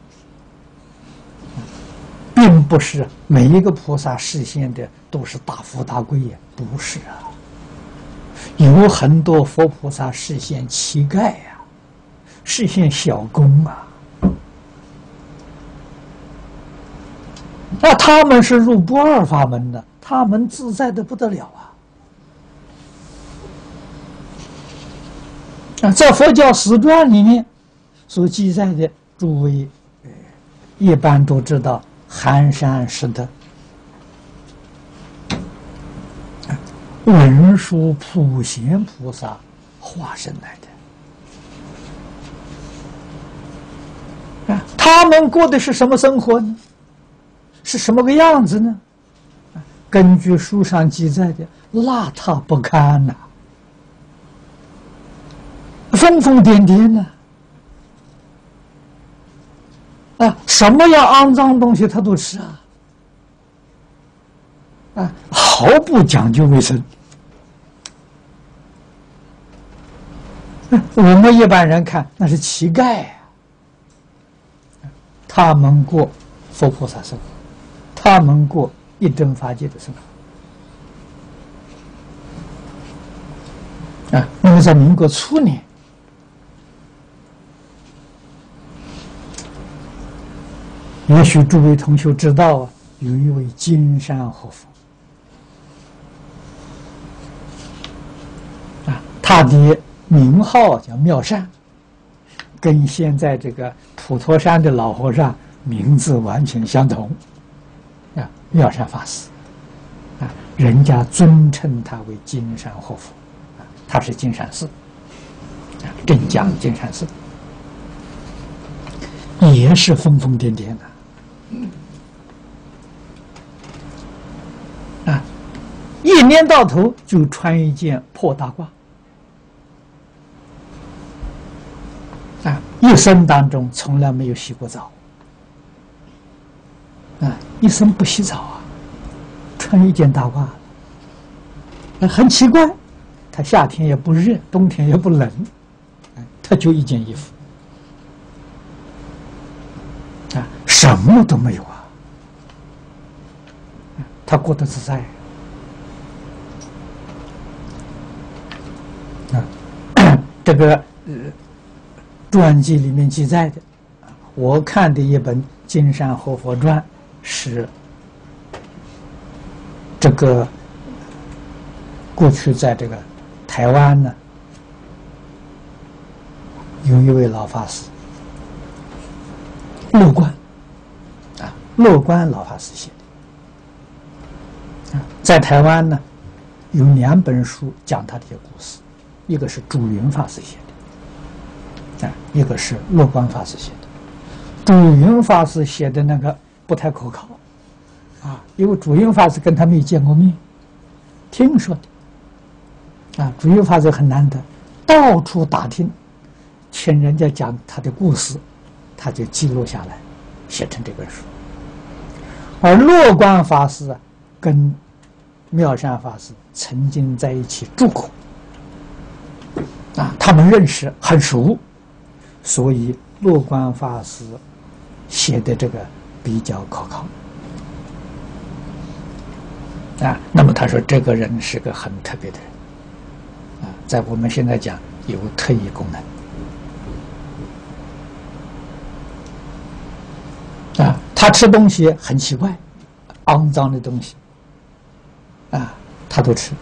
并不是每一个菩萨示现的都是大富大贵呀，不是啊。有很多佛菩萨示现乞丐呀、啊，示现小工啊，那他们是入不二法门的，他们自在的不得了啊！啊，在佛教史传里面所记载的，诸位一般都知道寒山拾得。文殊普贤菩萨化身来的啊，他们过的是什么生活呢？是什么个样子呢？根据书上记载的，邋遢不堪呐、啊，疯疯癫癫呐、啊，啊，什么样肮脏东西他都吃啊，啊，毫不讲究卫生。我们一般人看那是乞丐啊，他们过佛菩萨生活，他们过一真法界的生活啊。那么在民国初年， 也许诸位同学知道啊，有一位金山活佛啊，他的名号叫妙善，跟现在这个普陀山的老和尚名字完全相同啊，妙善法师啊，人家尊称他为金山活佛啊，他是金山寺啊，镇江金山寺，也是疯疯癫癫的。啊，一年到头就穿一件破大褂，啊，一生当中从来没有洗过澡，啊，一生不洗澡啊，穿一件大褂，啊，很奇怪，他夏天也不热，冬天也不冷，啊，他就一件衣服，啊，什么都没有啊。他过得自在啊，这个呃传记里面记载的，我看的一本《金山活佛传》是这个过去在这个台湾呢，有一位老法师，乐观啊，乐观老法师写的。在台湾呢，有两本书讲他的故事，一个是主云法师写的，啊，一个是乐观法师写的。主云法师写的那个不太可靠，啊，因为主云法师跟他没见过面，听说的，啊，主云法师很难得，到处打听，请人家讲他的故事，他就记录下来，写成这本书。而乐观法师啊，跟妙善法师曾经在一起住过，啊，他们认识很熟，所以乐观法师写的这个比较可靠，啊，那么他说这个人是个很特别的人，啊，在我们现在讲有特异功能，啊，他吃东西很奇怪，肮脏的东西。啊，他都吃，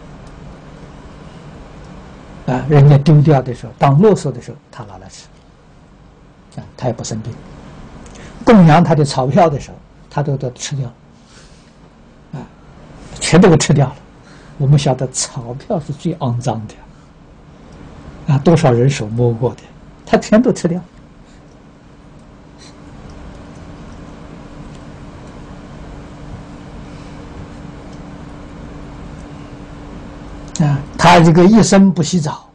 啊，人家丢掉的时候，当垃圾的时候，他拿来吃，啊，他也不生病。供养他的钞票的时候，他都都吃掉了，啊，全都给吃掉了。我们晓得钞票是最肮脏的，啊，多少人手摸过的，他全都吃掉。啊，他这个一生不洗澡，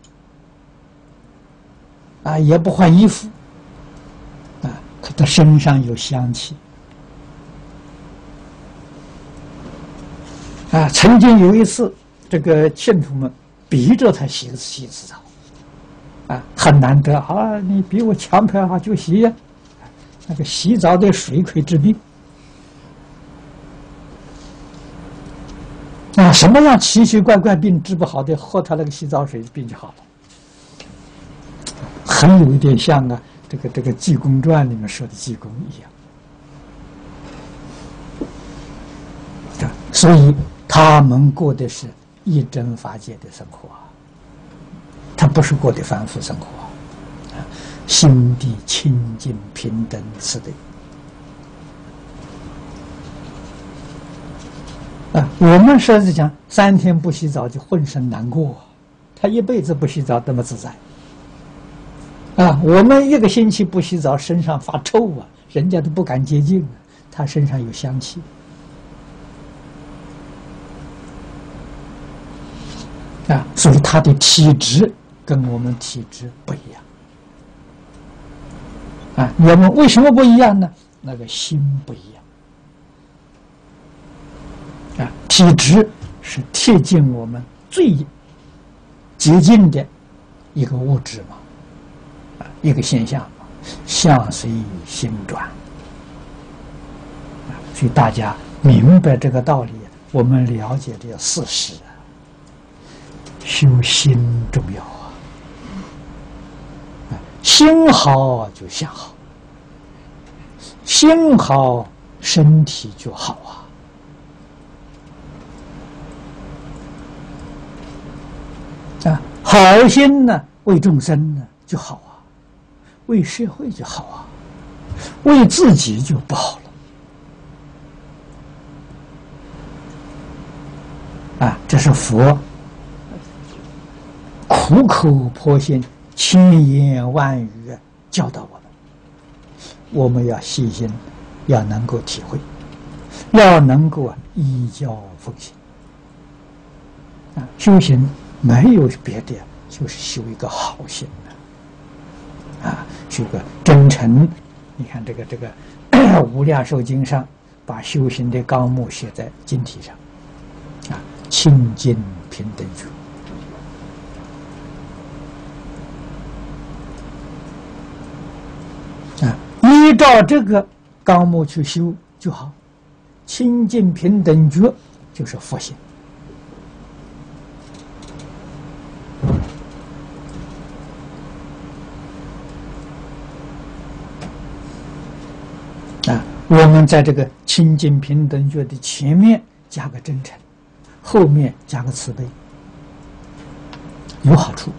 啊，也不换衣服，啊，可他身上有香气，啊，曾经有一次，这个信徒们逼着他洗洗一次澡，啊，很难得啊，你逼我强迫啊，就洗呀，那个洗澡的水可以治病。啊，什么样奇奇怪怪病治不好的，喝他那个洗澡水，病就好了。很有一点像啊，这个这个《济公传》里面说的济公一样。所以他们过的是一真法界的生活啊，他不是过的凡夫生活啊，心地清净平等慈悲。啊，我们说是讲三天不洗澡就浑身难过，他一辈子不洗澡那么自在。啊，我们一个星期不洗澡，身上发臭啊，人家都不敢接近啊，他身上有香气。啊，所以他的体质跟我们体质不一样。啊，我们为什么不一样呢？那个心不一样。啊，体质是贴近我们最接近的一个物质嘛，啊，一个现象嘛，相随心转。啊，所以大家明白这个道理，我们了解这个事实，修心重要啊，啊，心好就相好， 心好，身体就好啊！啊，好心呢，为众生呢就好啊，为社会就好啊，为自己就不好了。啊，这是佛苦口婆心、千言万语教导我们，我们要细心，要能够体会，要能够啊依教奉行。啊，修行没有别的，就是修一个好心的，啊，修个真诚。你看这个这个《无量寿经》上，把修行的纲目写在经题上，啊，清净平等觉。啊，依照这个纲目去修就好。清净平等觉就是佛性。啊，我们在这个清净平等觉的前面加个真诚，后面加个慈悲，有好处。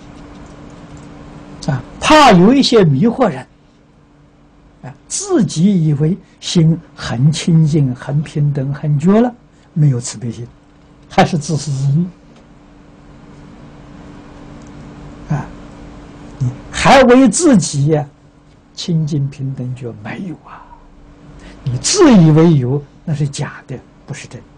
啊，怕有一些迷惑人。啊，自己以为心很清净、很平等、很觉了，没有慈悲心，还是自私自利。啊，你还为自己呀、啊、清净平等觉没有啊？你自以为有，那是假的，不是真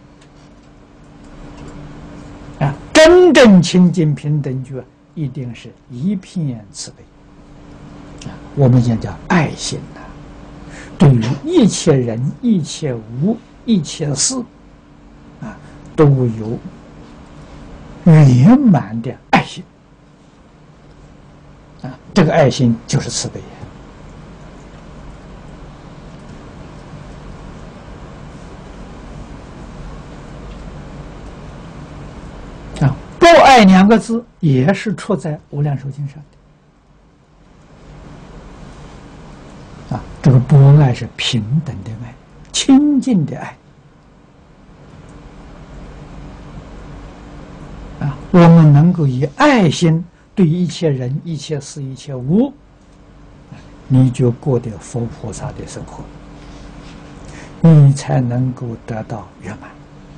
的。啊，真正清净平等觉，一定是一片慈悲。我们讲叫爱心呐、啊，对于一切人、一切物、一切事，啊，都有圆满的爱心。啊，这个爱心就是慈悲。啊，不爱两个字也是出在《无量寿经》上的。啊，这个博爱是平等的爱，清净的爱。啊，我们能够以爱心对一切人、一切事、一切物，你就过得佛菩萨的生活，你才能够得到圆满。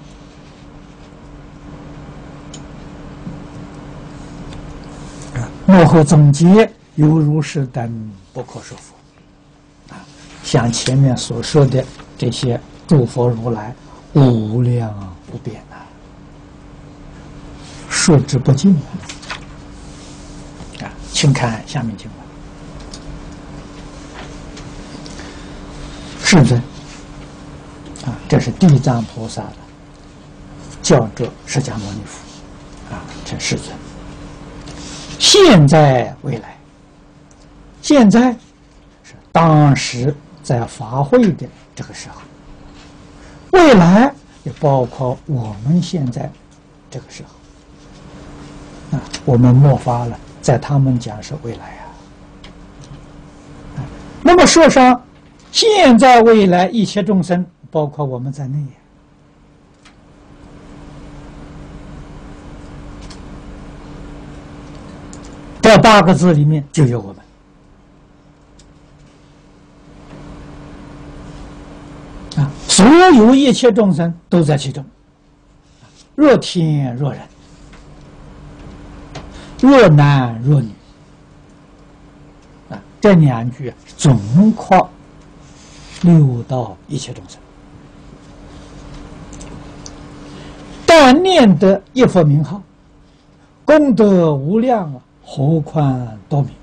啊，幕后总结，有如是等不可说佛。像前面所说的这些诸佛如来，无量无边呐、啊，说之不尽啊！请看下面经文。世尊啊，这是地藏菩萨的教着释迦牟尼佛啊，这世尊。现在未来，现在是当时。在法会的这个时候，未来也包括我们现在这个时候啊，我们末法了，在他们讲是未来啊。啊，那么说上现在未来一切众生，包括我们在内，这八个字里面就有我们。啊，所有一切众生都在其中，若天若人，若男若女，啊，这两句总括六道一切众生。但念得一佛名号，功德无量啊，何况多名。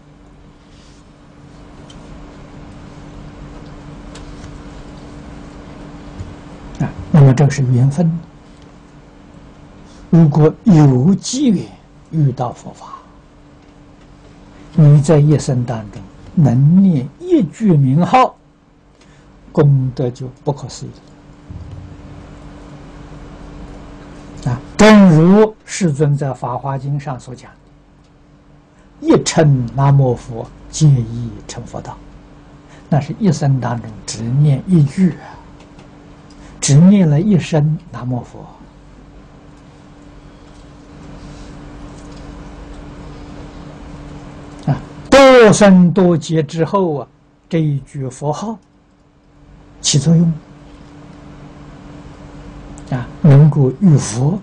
那么这个是缘分。如果有机缘遇到佛法，你在一生当中能念一句名号，功德就不可思议了。啊，正如世尊在《法华经》上所讲的：“一称南无佛，皆已成佛道； 那是一生当中只念一句啊，只念了一声南无佛。啊，多生多劫之后啊，这一句佛号起作用啊，能够遇佛。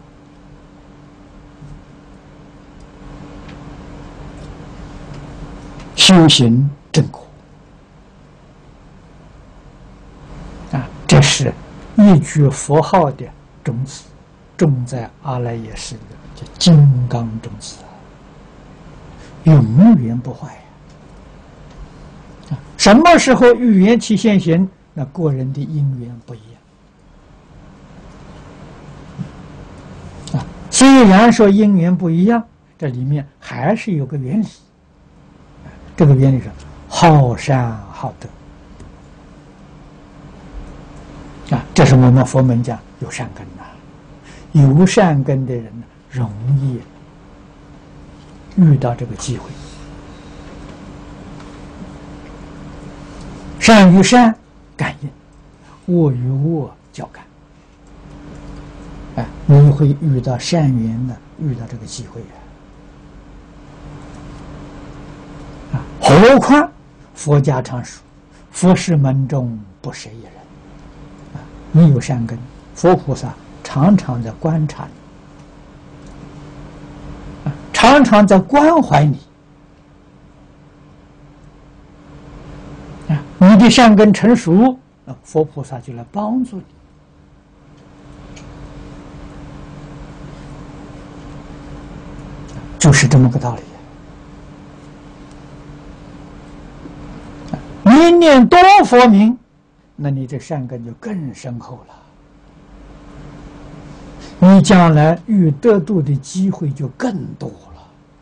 修行正果啊，这是一句佛号的种子，种在阿赖耶识里的叫金刚种子，永远不坏呀！啊，什么时候遇缘起现行？那个人的因缘不一样啊。虽然说因缘不一样，这里面还是有个原理。这个原理是好善好德啊，这是我们佛门讲有善根呐、啊，有善根的人呢，容易遇到这个机会。善与善感应，恶与恶交感。哎，你会遇到善缘呢，遇到这个机会啊。何况佛家常说，佛事门中不舍一人啊！你有善根，佛菩萨常常在观察你，啊，常常在关怀你啊！你的善根成熟，啊，佛菩萨就来帮助你，就是这么个道理。你念多佛名，那你这善根就更深厚了，你将来遇得度的机会就更多了。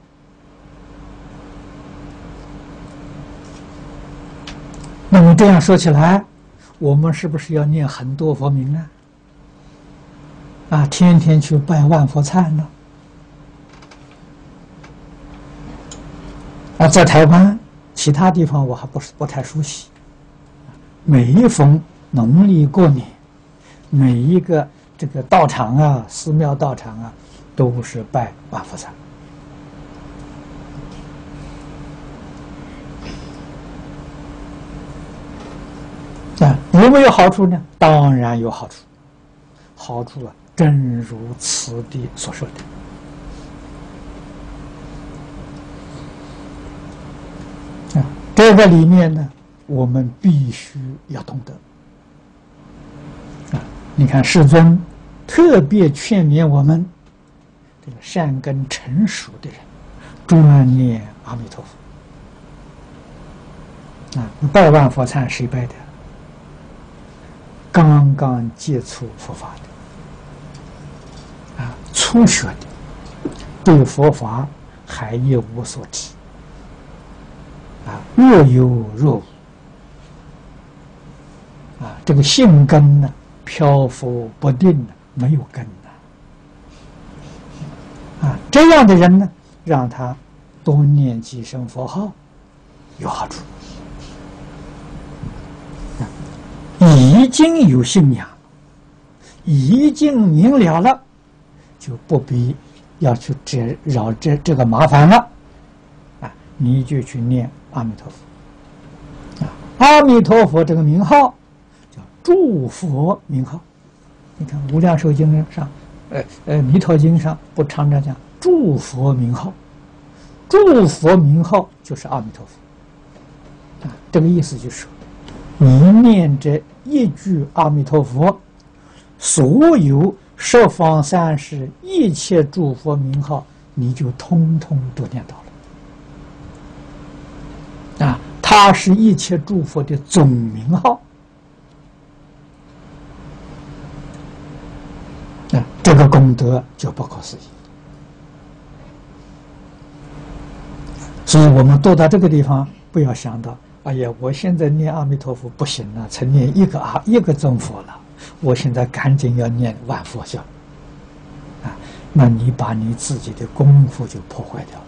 那么这样说起来，我们是不是要念很多佛名呢？啊，天天去拜万佛忏呢？啊，在台湾。其他地方我还不是不太熟悉。每一逢农历过年，每一个这个道场啊、寺庙道场啊，都是拜万佛忏。啊，有没有好处呢？当然有好处。好处啊，正如此地所说的。这个里面呢，我们必须要懂得啊！你看，世尊特别劝勉我们，这个善根成熟的人，专念阿弥陀佛啊！拜万佛忏谁拜的？刚刚接触佛法的啊，初学的，对佛法还一无所知。啊，若有若无，啊，这个性根呢，漂浮不定呢，没有根呢，啊，这样的人呢，让他多念几声佛号，有好处。啊，已经有信仰，已经明了了，就不必要去这扰这这个麻烦了，啊，你就去念阿弥陀佛，啊，阿弥陀佛这个名号叫诸佛名号。你看《无量寿经》上，呃呃，《弥陀经》上不常常讲诸佛名号，诸佛名号就是阿弥陀佛，啊，这个意思就是说，你念这一句阿弥陀佛，所有十方三世一切诸佛名号，你就通通都念到了。啊，它是一切诸佛的总名号，啊，这个功德就不可思议。所以我们读到这个地方，不要想到，哎呀，我现在念阿弥陀佛不行了，才念一个阿一个真佛了，我现在赶紧要念万佛教，啊，那你把你自己的功夫就破坏掉了。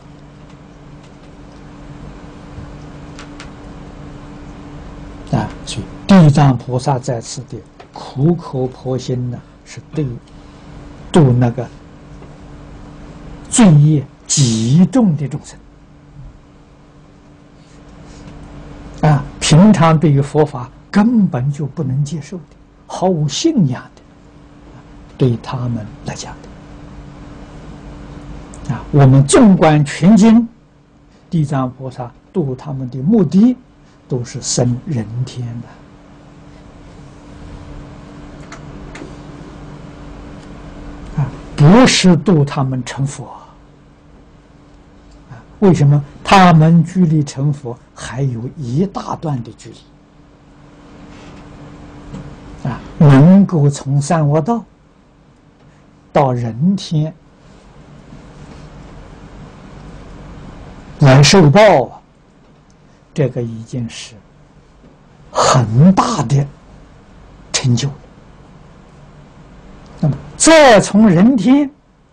地藏菩萨在此地苦口婆心的是对度那个罪业极重的众生啊，平常对于佛法根本就不能接受的，毫无信仰的，对他们来讲的啊，我们纵观全经，地藏菩萨度他们的目的都是生人天的。不是度他们成佛，啊，为什么？他们距离成佛还有一大段的距离，啊，能够从三恶道到人天来受报啊，这个已经是很大的成就。那么，再从人天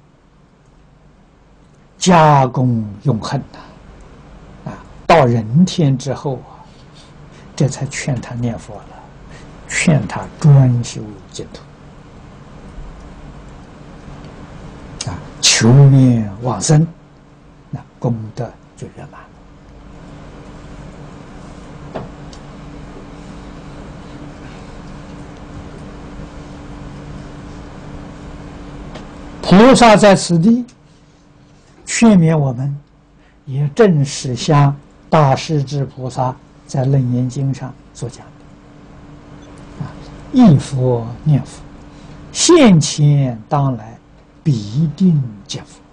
加功永恒呐，啊，到人天之后啊，这才劝他念佛了，劝他专修净土，啊，求愿往生，那功德就圆满了。菩萨在此地劝勉我们，也正是像大势至菩萨在《楞严经》上所讲的：“啊，忆佛念佛，现前当来必定见佛。”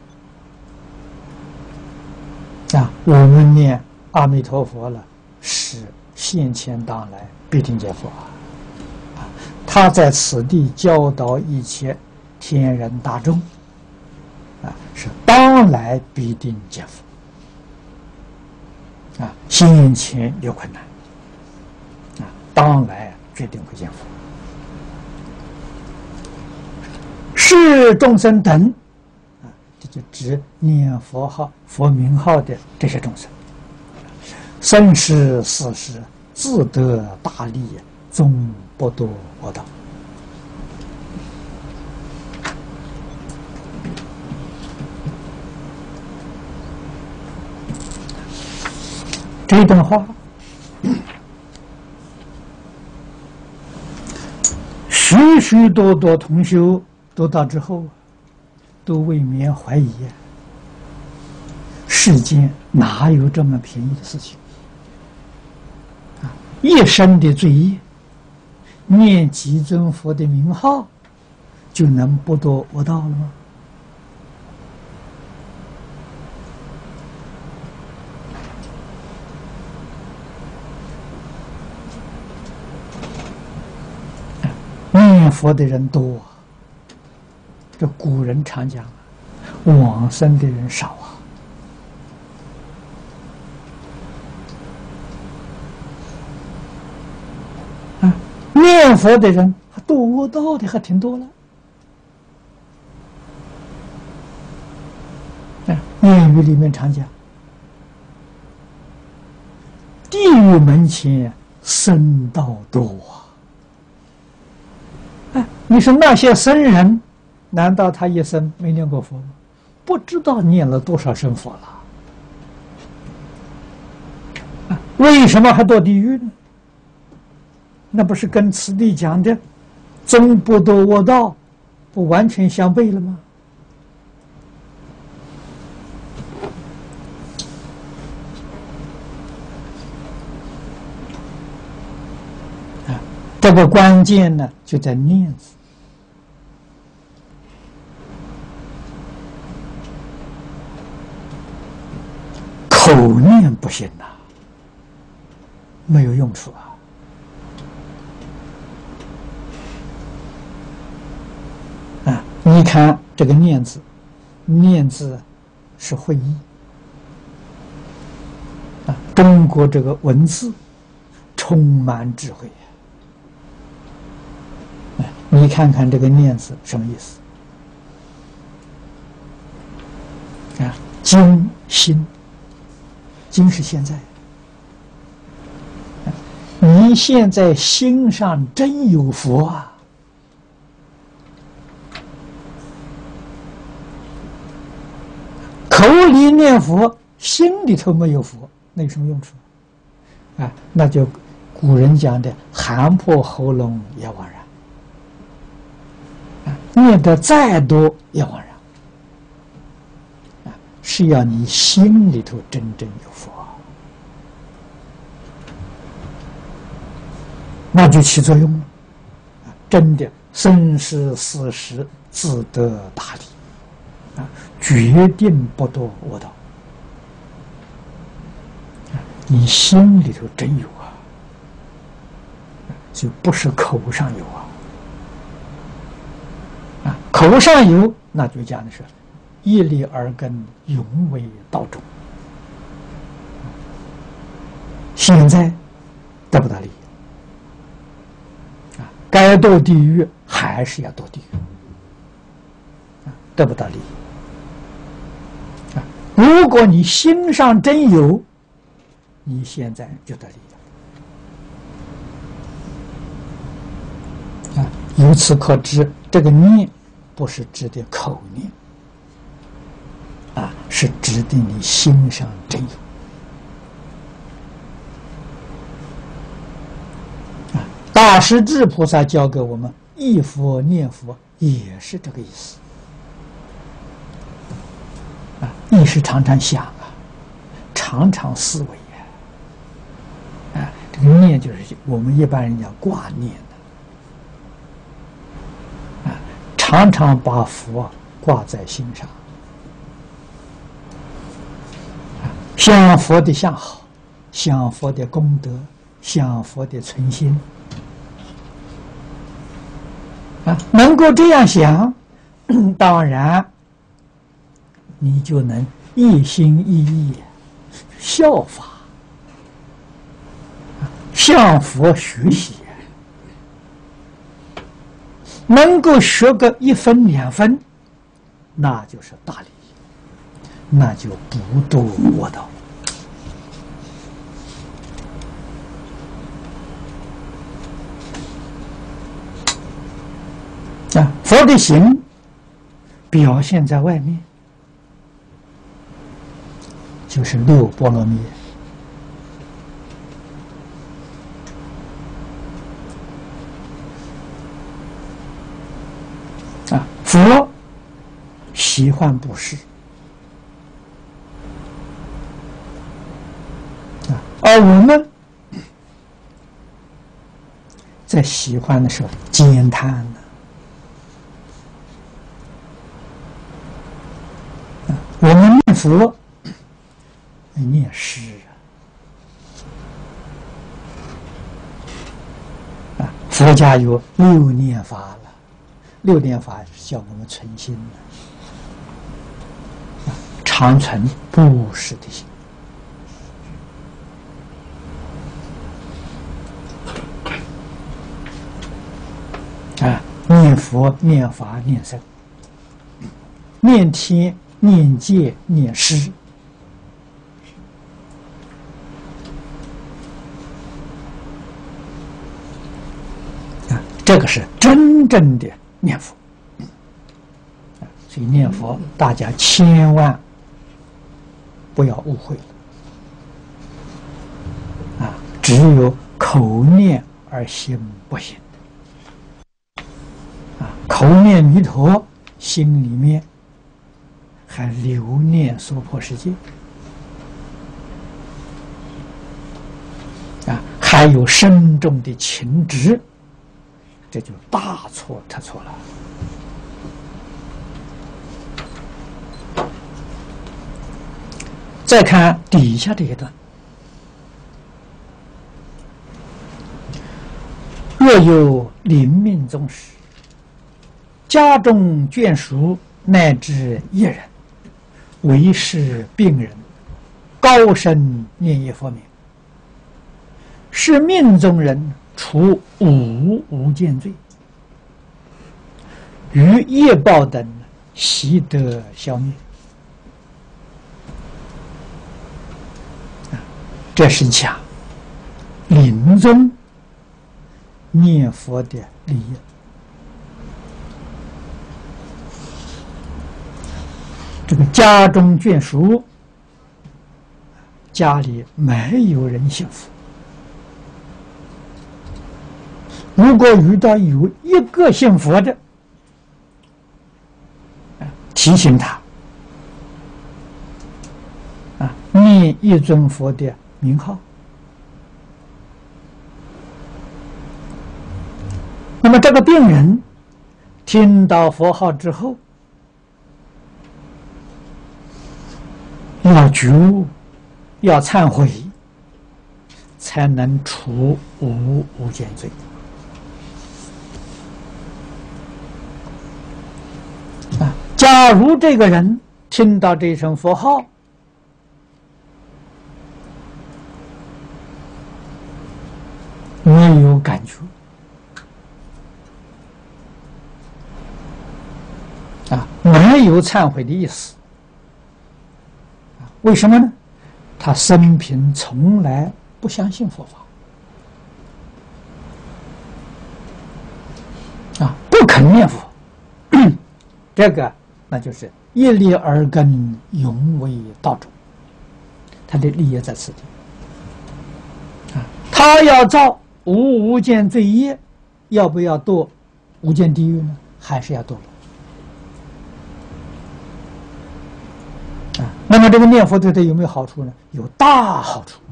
啊，我们念阿弥陀佛了，是现前当来必定见佛啊！啊，他在此地教导一切天人大众，啊，是当来必定见佛，啊，先前有困难，啊，当来决定会见佛。是众生等，啊，这就指念佛号、佛名号的这些众生，生世世世自得大利，终不堕恶道。这段话，许许多多同修读到之后，都未免怀疑：世间哪有这么便宜的事情？啊，一生的罪业，念几尊佛的名号，就能不堕恶道了吗？念佛的人多，这古人常讲，往生的人少啊。啊，念佛的人堕恶道的还挺多了。啊，谚语里面常讲，地狱门前僧道多啊。哎，你说那些僧人，难道他一生没念过佛吗？不知道念了多少声佛了。啊，为什么还堕地狱呢？那不是跟此地讲的“终不堕恶道”不完全相悖了吗？这个关键呢，就在念字。口念不行呐，没有用处啊。啊，你看这个念字，念字是会意啊。中国这个文字充满智慧。你看看这个念字什么意思？啊，今心，今是现在。你你现在心上真有佛啊！口里念佛，心里头没有佛，那有什么用处？啊，那就古人讲的“喊破喉咙也枉然”。啊，念得再多也枉然。啊，是要你心里头真正有佛，那就起作用了。啊，真的生死死时自得大利。啊，决定不堕恶道。你心里头真有啊，就不是口上有啊。啊，口上有，那就讲的是一粒耳根，永为道种。现在得不到利益啊，该堕地狱还是要堕地狱啊，得不到利益。如果你心上真有，你现在就得利益。啊，由此可知，这个念不是指的口念，啊，是指的你心上真有。啊，大势至菩萨教给我们，忆佛念佛也是这个意思。啊，意识常常想啊，常常思维呀，啊，这个念就是我们一般人讲挂念的，啊，常常把佛挂在心上，啊，想佛的相好，想佛的功德，想佛的存心，啊，能够这样想，当然。你就能一心一意效法，向佛学习，能够学个一分两分，那就是大利益，那就不堕恶道。啊，佛的行表现在外面。就是六波罗蜜啊，佛喜欢布施啊，而我们在喜欢的时候减贪呢，啊，我们念佛。念诗啊，啊，佛家有六念法了，六念法是叫我们存心的，啊，常存布施的心，啊，念佛、念法、念僧、念天、念戒、念诗。这个是真正的念佛，所以念佛大家千万不要误会了啊！只有口念而心不行啊，口念弥陀，心里面还留念娑婆世界啊，还有深重的情执。这就大错特错了。再看底下这一段：若有临命终时，家中眷属乃至一人，为是病人，高声念一佛名，是命中人。除五无间罪，于业报等悉得消灭。这是讲临终念佛的利益。这个家中眷属，家里没有人信佛，如果遇到有一个信佛的，提醒他啊，念一尊佛的名号。那么这个病人听到佛号之后，要觉悟，要忏悔，才能除无无间罪。啊，假如这个人听到这声佛号，没有感觉，啊，没有忏悔的意思。为什么呢？他生平从来不相信佛法，啊，不肯念佛，这个那就是一粒耳根，永为道种。他的利益在此地，啊，他要造无无间罪业，要不要堕无间地狱呢？还是要堕落？那么这个念佛对他有没有好处呢？有大好处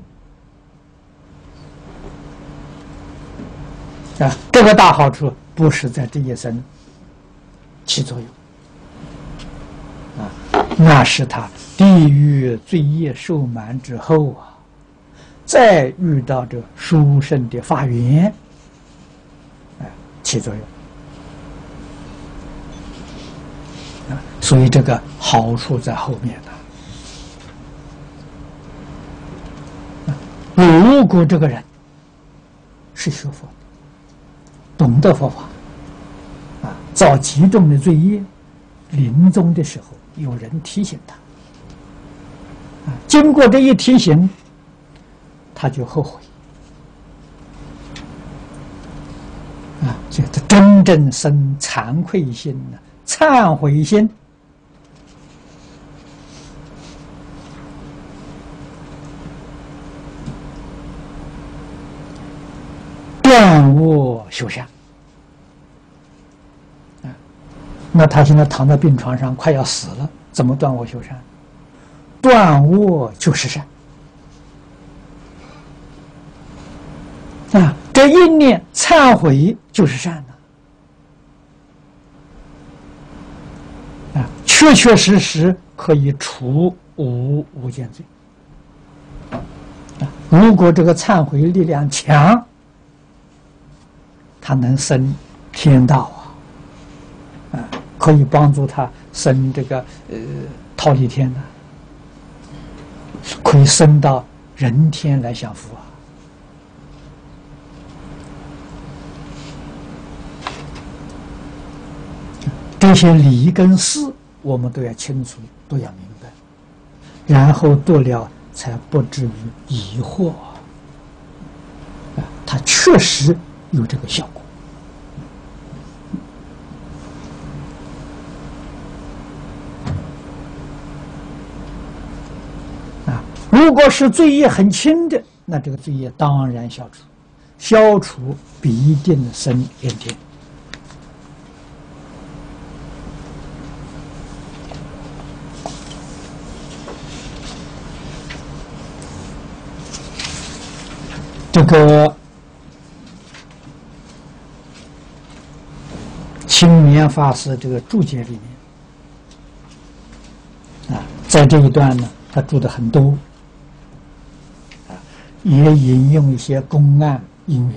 啊！这个大好处不是在这一生起作用啊，那是他地狱罪业受满之后啊，再遇到这殊胜的法缘，啊，起作用啊，所以这个好处在后面的。如果这个人是学佛的，懂得佛法，啊，造极重的罪业，临终的时候有人提醒他，啊，经过这一提醒，他就后悔，啊，这他真正生惭愧心呢，忏悔心。断恶修善啊！那他现在躺在病床上，快要死了，怎么断恶修善？断恶就是善啊！这一念忏悔就是善呢啊！确确实实可以除无无间罪啊！如果这个忏悔力量强，他能生天道啊，啊，可以帮助他生这个呃忉利天呢，可以升到人天来享福啊。这些理跟事，我们都要清楚，都要明白，然后度了，才不至于疑惑啊。它确实有这个效果。啊，如果是罪业很轻的，那这个罪业当然消除，消除必定生人天。这个青年法师这个注解里面啊，在这一段呢，他注的很多啊，也引用一些公案因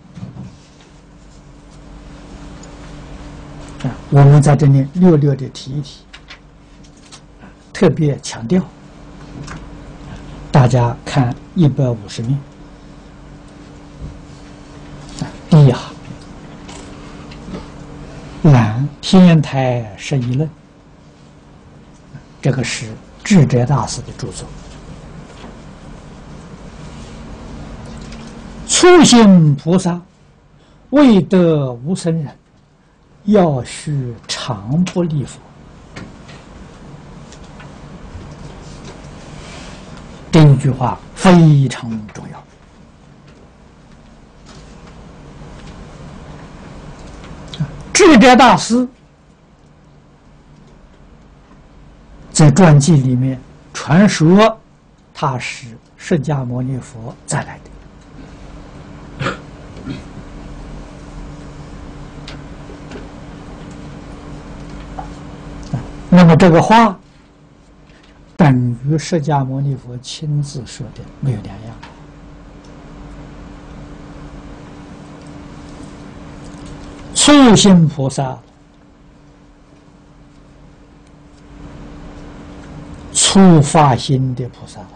缘啊，我们在这里略略的提一提，特别强调，大家看一百五十面。第一行，览天台十一论，这个是智者大师的著作。初心菩萨未得无生人，要须常不离佛。这一句话非常重要。智者大师在传记里面传说，他是释迦牟尼佛再来的。那么这个话等于释迦牟尼佛亲自说的，没有两样。初心菩萨，初发心的菩萨了。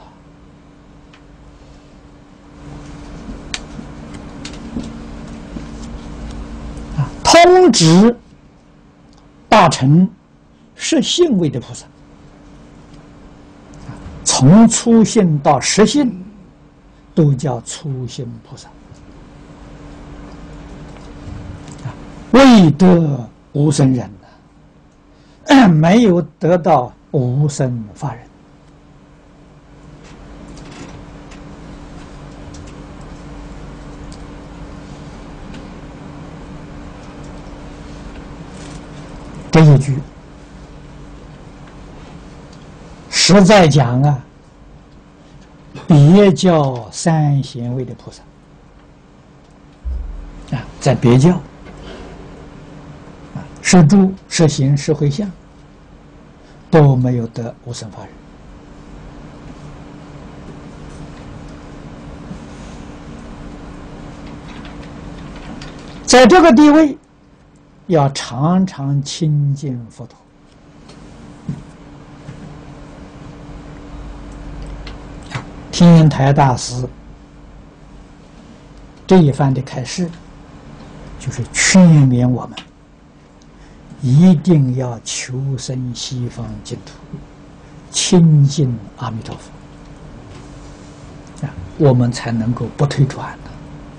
啊，通知大乘实性位的菩萨，从初信到实性，都叫初心菩萨。未得无生人呢，没有得到无生法忍。这一句实在讲啊，别教三贤位的菩萨啊，在别教是住、是行、是回向，都没有得无生法忍。在这个地位，要常常亲近佛陀。天台大师这一番的开示，就是劝勉我们一定要求生西方净土，亲近阿弥陀佛，啊，我们才能够不退转的，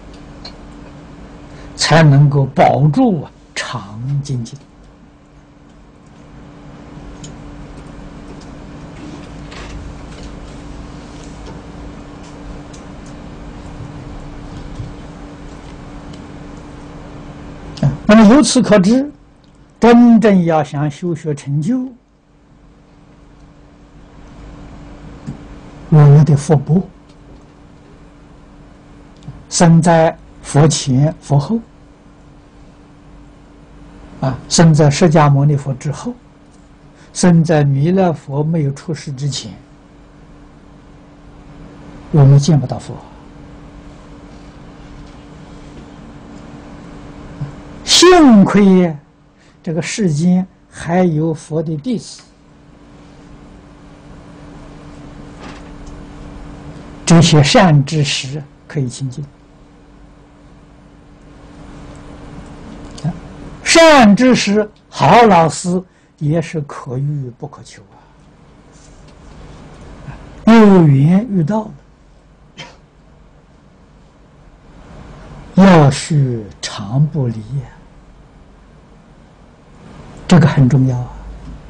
才能够保住啊常精进。啊，那么由此可知，真正要想修学成就，我们的福报生在佛前佛后，啊，生在释迦牟尼佛之后，生在弥勒佛没有出世之前，我们见不到佛。幸亏呀，这个世间还有佛的弟子，这些善知识可以亲近。善知识、好老师也是可遇不可求啊！有缘遇到了，要须常不离呀，这个很重要啊！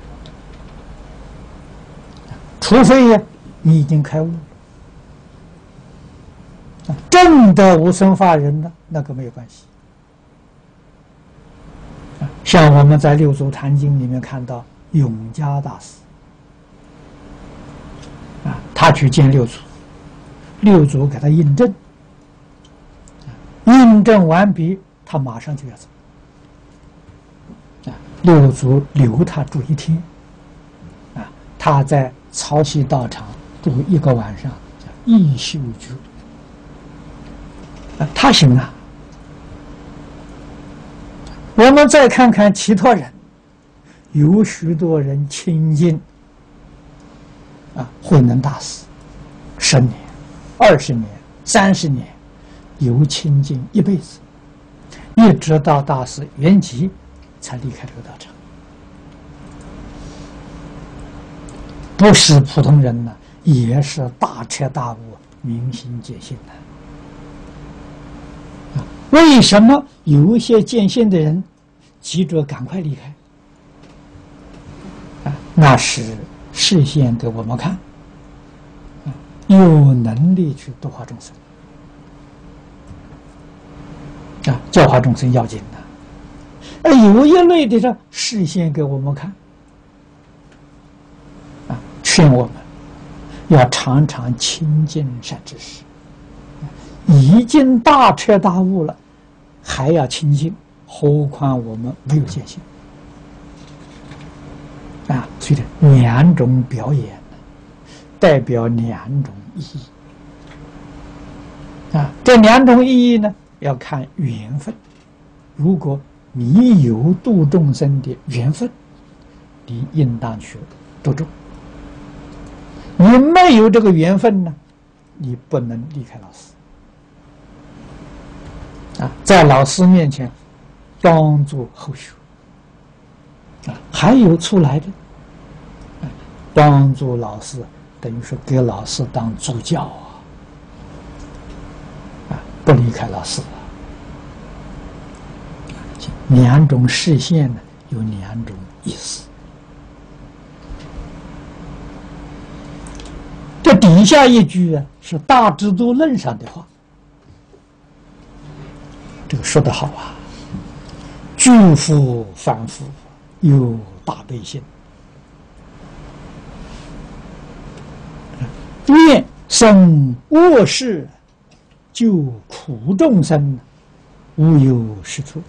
除非呀，你已经开悟了，证得无生法忍呢，那个没有关系。像我们在《六祖坛经》里面看到永嘉大师，啊，他去见六祖，六祖给他印证，印证完毕，他马上就要走，啊，六祖留他住一天，啊，他在曹溪道场住一个晚上，叫一宿居，啊，他行啊。我们再看看其他人，有许多人亲近啊慧能大师，十年、二十年、三十年，有亲近一辈子，一直到大师圆寂才离开这个道场，不是普通人呢，也是大彻大悟、明心见性的。 为什么有一些见性的人急着赶快离开？啊，那是示现给我们看，啊，有能力去度化众生，啊，教化众生要紧的。而有一类的这示现给我们看，啊，劝我们要常常亲近善知识。已经大彻大悟了，还要亲近，何况我们没有见性啊！所以两种表演代表两种意义啊。这两种意义呢，要看缘分。如果你有度众生的缘分，你应当去度众；你没有这个缘分呢，你不能离开老师。啊，在老师面前帮助后学啊，还有出来的，啊，帮助老师，等于说给老师当助教啊，啊，不离开老师。两种示现呢，有两种意思。这底下一句啊，是《大智度论》上的话。这个说得好啊！巨夫凡夫有大悲心，愿生恶事救苦众生，无有是处。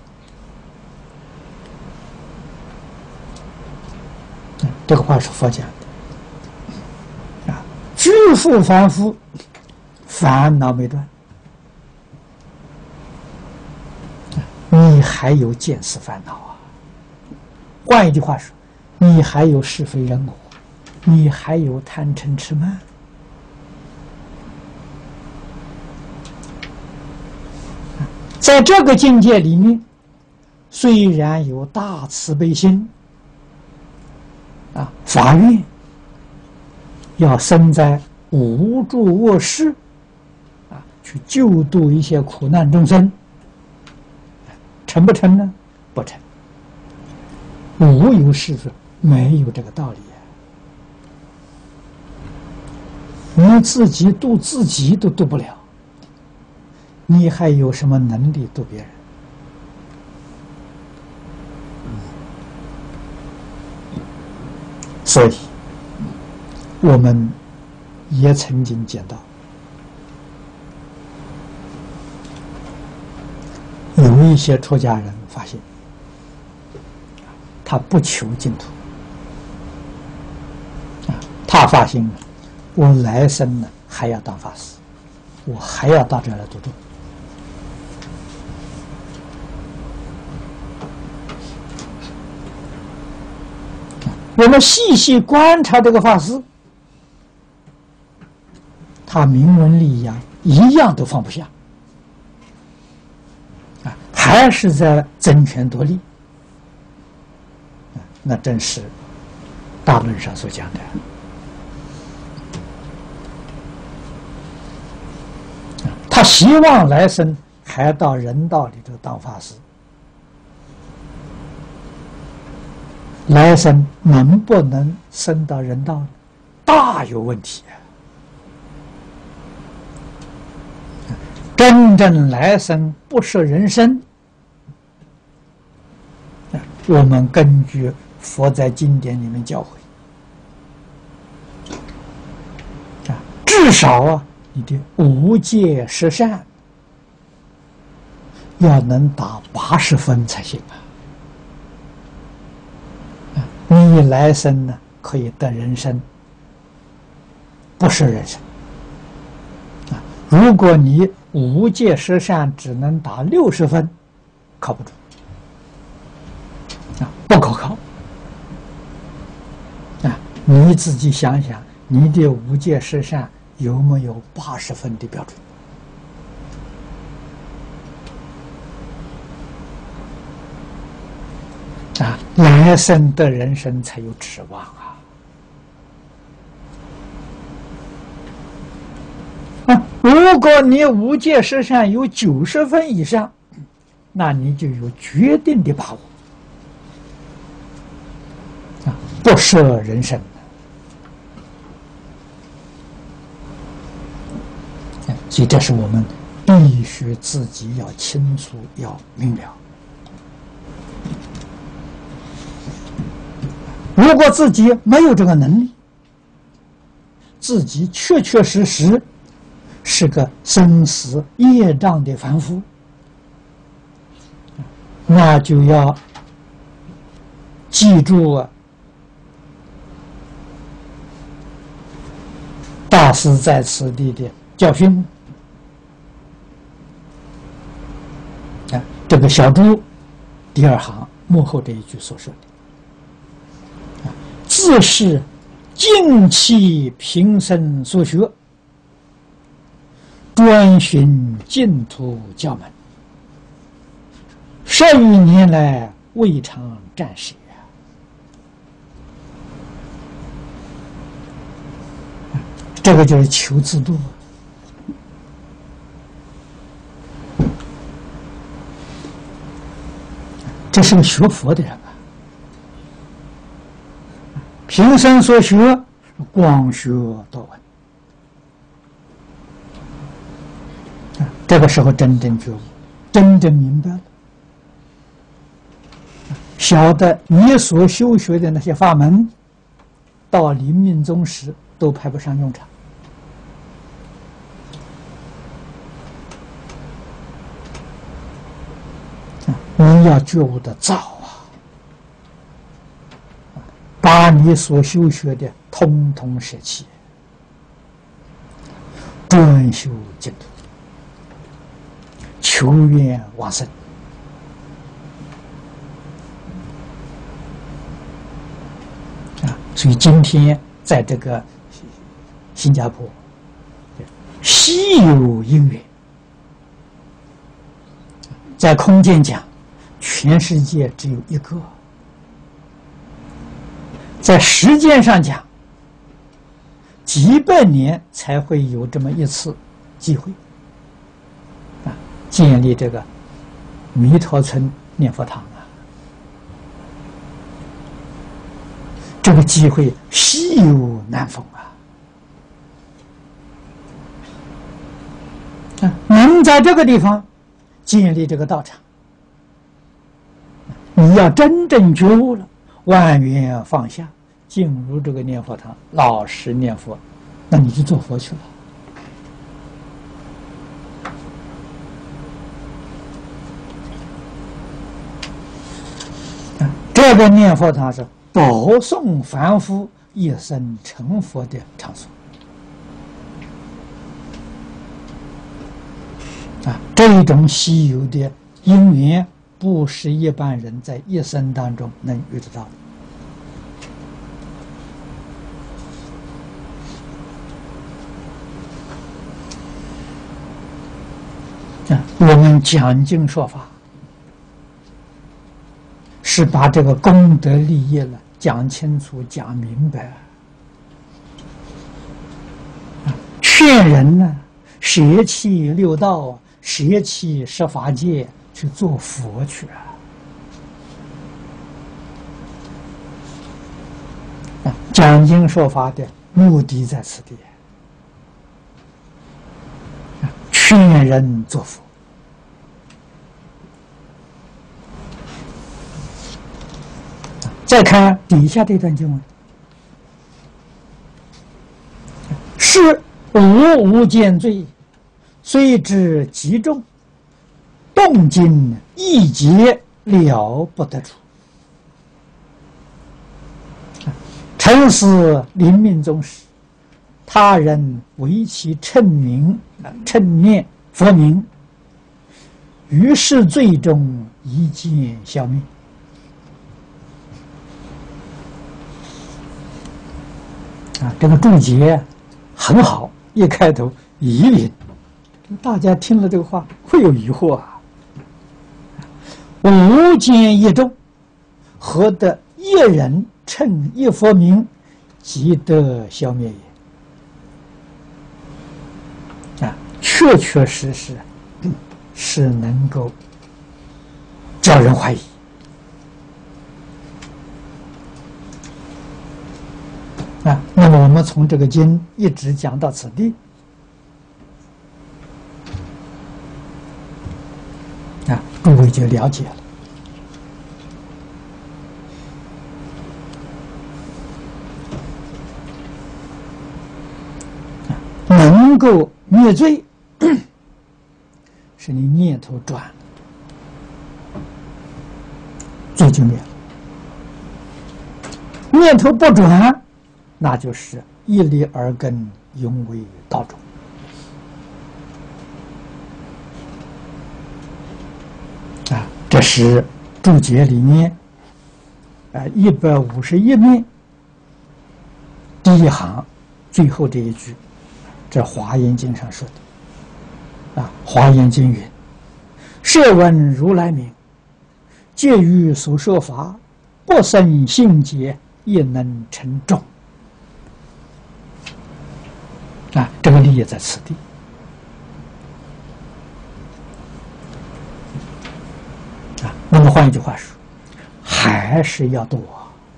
这个话是佛讲的啊！巨夫凡夫烦恼没断。你还有见思烦恼啊！换一句话说，你还有是非人我，你还有贪嗔痴慢。在这个境界里面，虽然有大慈悲心啊，法愿要生在无助恶世啊，去救度一些苦难众生。成不成呢？不成。无有是非，没有这个道理啊！你自己度自己都度不了，你还有什么能力度别人？所以，我们也曾经见到。有一些出家人发现，他不求净土啊，他发现了，我来生呢还要当法师，我还要到这来度众。我们细细观察这个法师，他名闻利养一样都放不下。还是在争权夺利，那正是大论上所讲的。他希望来生还到人道里头当法师，来生能不能升到人道，大有问题啊！真正来生不是人生。我们根据佛在经典里面教诲，啊，至少啊，你的无戒十善要能打八十分才行啊！你来生呢可以得人生，不是人生啊！如果你无戒十善只能打六十分，靠不住。啊，不可靠啊！你自己想想，你的无戒十善有没有八十分的标准？啊，来生的人生才有指望啊！啊，如如果你无戒十善有九十分以上，那你就有决定的把握啊，不舍人生。所以，这是我们必须自己要清楚、要明了。如果自己没有这个能力，自己确确实实是个生死业障的凡夫，那就要记住啊，大师在此地的教训。啊，这个小注第二行幕后这一句所说的，啊，自是尽其平生所学，专寻净土教门，十余年来未尝暂舍。这个就是求自度。这是个学佛的人啊，平生所学，广学多闻。这个时候真正觉悟，真正明白了，晓得你所修学的那些法门，到临命终时都派不上用场。你要觉悟的早啊，把你所修学的通通舍弃，专修净土，求愿往生。啊，所以今天在这个新加坡，稀有因缘，在空间讲。全世界只有一个，在时间上讲，几百年才会有这么一次机会，啊，建立这个弥陀村念佛堂啊，这个机会稀有难逢啊！啊，能在这个地方建立这个道场。你要真正觉悟了，万缘放下，进入这个念佛堂，老实念佛，那你就做佛去了。这个念佛堂是保送凡夫一生成佛的场所。啊，这种稀有的因缘。不是一般人在一生当中能遇得到的。啊，我们讲经说法，是把这个功德利益了讲清楚、讲明白，啊，劝人呢舍弃六道，舍弃十法界。去做佛去啊！讲经说法的目的在此地，劝人做佛。再看底下这段经文，是无无间罪，虽知极重。动静一劫了不得处，臣是临命终时，他人为其称名称念佛名，于是最终一剑消灭。啊，这个注解很好，一开头疑云，大家听了这个话会有疑惑啊。无间一众，何得一人称一佛名，即得消灭也？啊， 确确实实是能够叫人怀疑。啊，那么我们从这个经一直讲到此地，啊，诸位就了解了。能够灭罪，是你念头转了，罪就灭了；念头不转，那就是一力而根，永为道种。啊，这是注解里面啊一百五十一面第一行最后这一句。这《华严经》上说的，啊，《华严经》云：“设闻如来名，戒于所说法，不生信解，亦能成众。”啊，这个理也在此地。啊，那么换一句话说，还是要多。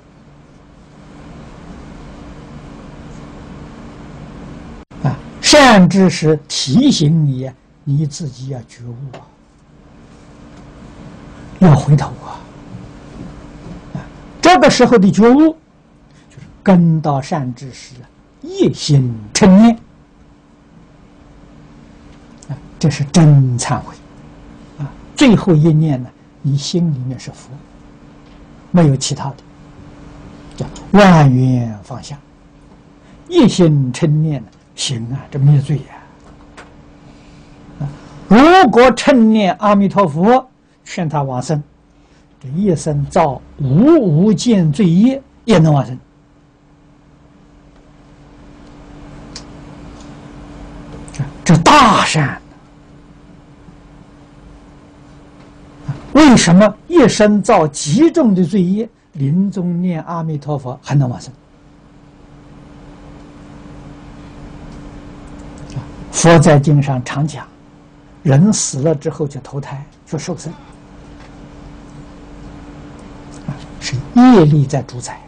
善知识提醒你，你自己要觉悟啊，要回头啊！啊，这个时候的觉悟，就是跟到善知识，一心称念啊，这是真忏悔啊！最后一念呢，你心里面是佛，没有其他的，叫万缘放下，一心称念呢。行啊，这灭罪呀！啊，如果称念阿弥陀佛，劝他往生，这一生造无无间罪业也能往生。这这大善！为什么一生造极重的罪业，临终念阿弥陀佛还能往生？佛在经上常讲，人死了之后去投胎去受生，是业力在主宰。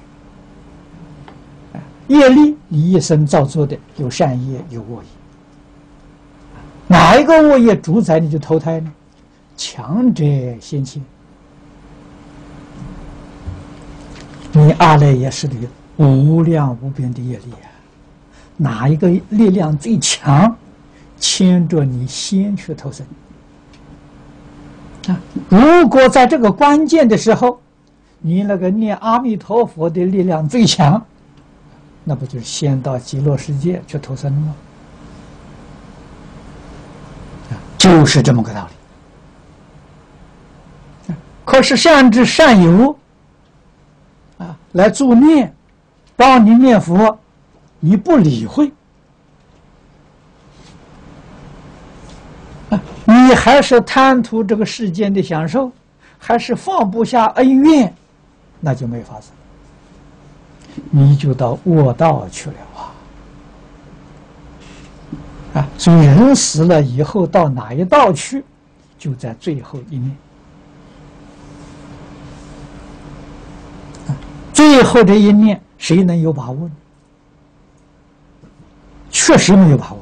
业力你一生造作的有善业有恶业，哪一个恶业主宰你就投胎呢？强者先迁。你阿赖耶识里无量无边的业力啊，哪一个力量最强？牵着你先去投生啊！如果在这个关键的时候，你那个念阿弥陀佛的力量最强，那不就是先到极乐世界去投生吗？啊，就是这么个道理。可是善知善友啊，来助念，帮你念佛，你不理会。你还是贪图这个世间的享受，还是放不下恩怨，那就没法子，你就到恶道去了啊！啊，所以人死了以后到哪一道去，就在最后一念。啊，最后这一念，谁能有把握呢？确实没有把握。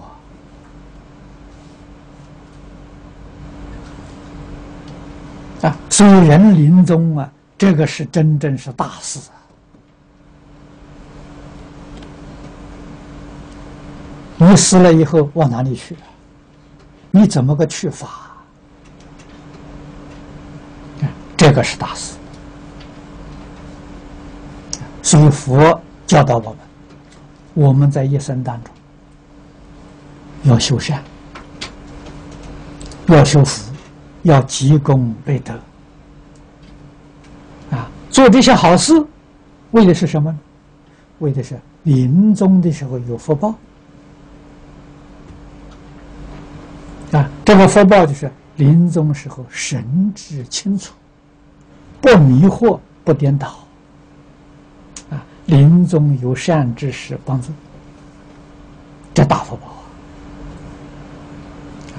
啊，所以人临终啊，这个是真正是大事啊！你死了以后往哪里去啊？你怎么个去法？这个是大事。所以佛教导我们，我们在一生当中要修善，要修福。要积功累德啊！做这些好事，为的是什么呢？为的是临终的时候有福报啊！这个福报就是临终时候神智清楚，不迷惑，不颠倒啊！临终有善知识帮助，这大福报啊！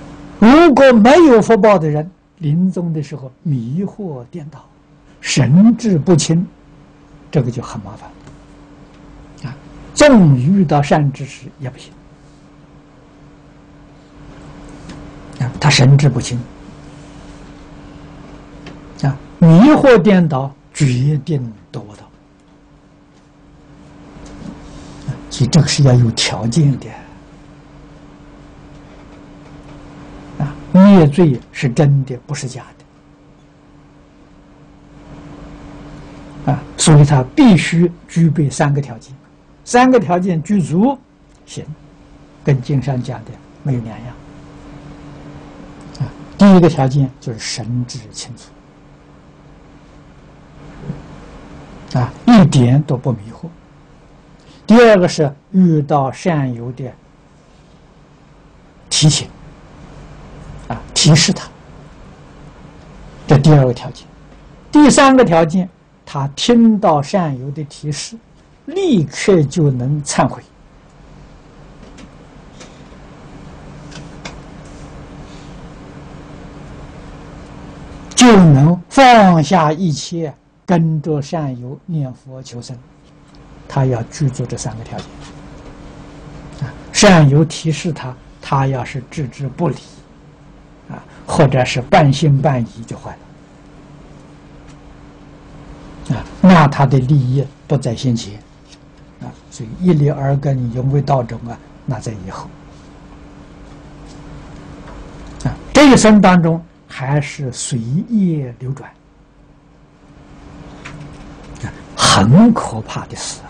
如果没有福报的人，临终的时候迷惑颠倒，神志不清，这个就很麻烦啊。纵遇到善知识也不行啊，他神志不清啊，迷惑颠倒，决定得不到。所以这个是要有条件的啊，灭罪是真的，不是假的啊，所以他必须具备三个条件，三个条件具足，行，跟经上讲的没有两样啊。第一个条件就是神志清楚啊，一点都不迷惑。第二个是遇到善友的提醒啊，提示他，这第二个条件。第三个条件，他听到善友的提示，立刻就能忏悔，就能放下一切，跟着善友念佛求生。他要具足这三个条件啊，善友提示他，他要是置之不理啊，或者是半信半疑，就坏了啊，那他的利益不在先前啊，所以一理耳根，永为道中啊，那在以后啊，这一生当中还是随业流转啊，很可怕的事啊。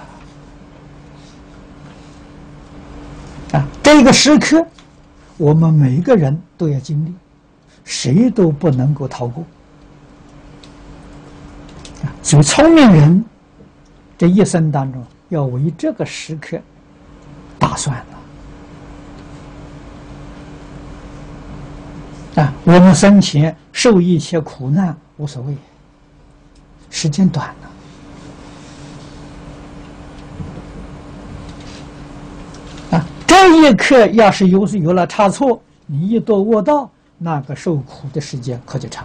啊，这个时刻，我们每个人都要经历，谁都不能够逃过。啊，所以聪明人这一生当中要为这个时刻打算了。啊，我们生前受一切苦难无所谓，时间短了。这一刻要是有有了差错，你一堕恶道，那个受苦的时间可就长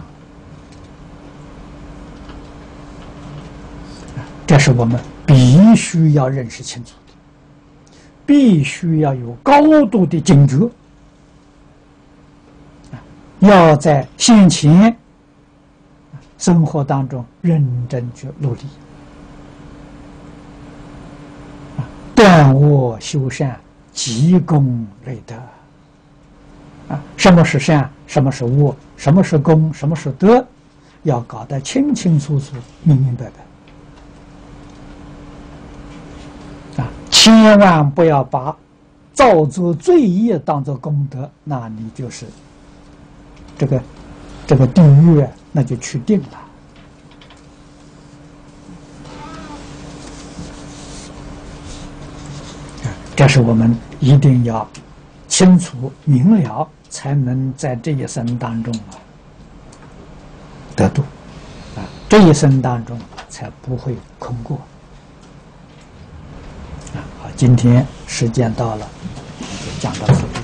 了。这是我们必须要认识清楚的，必须要有高度的警觉，要在现前生活当中认真去努力，断恶修善，积功累德啊！什么是善？什么是恶？什么是功？什么是德？要搞得清清楚楚、明明白白啊！千万不要把造作罪业当作功德，那你就是这个这个地狱，那就去定了。这是我们一定要清楚明了，才能在这一生当中啊得度啊，这一生当中才不会空过啊。好，今天时间到了，就讲到此。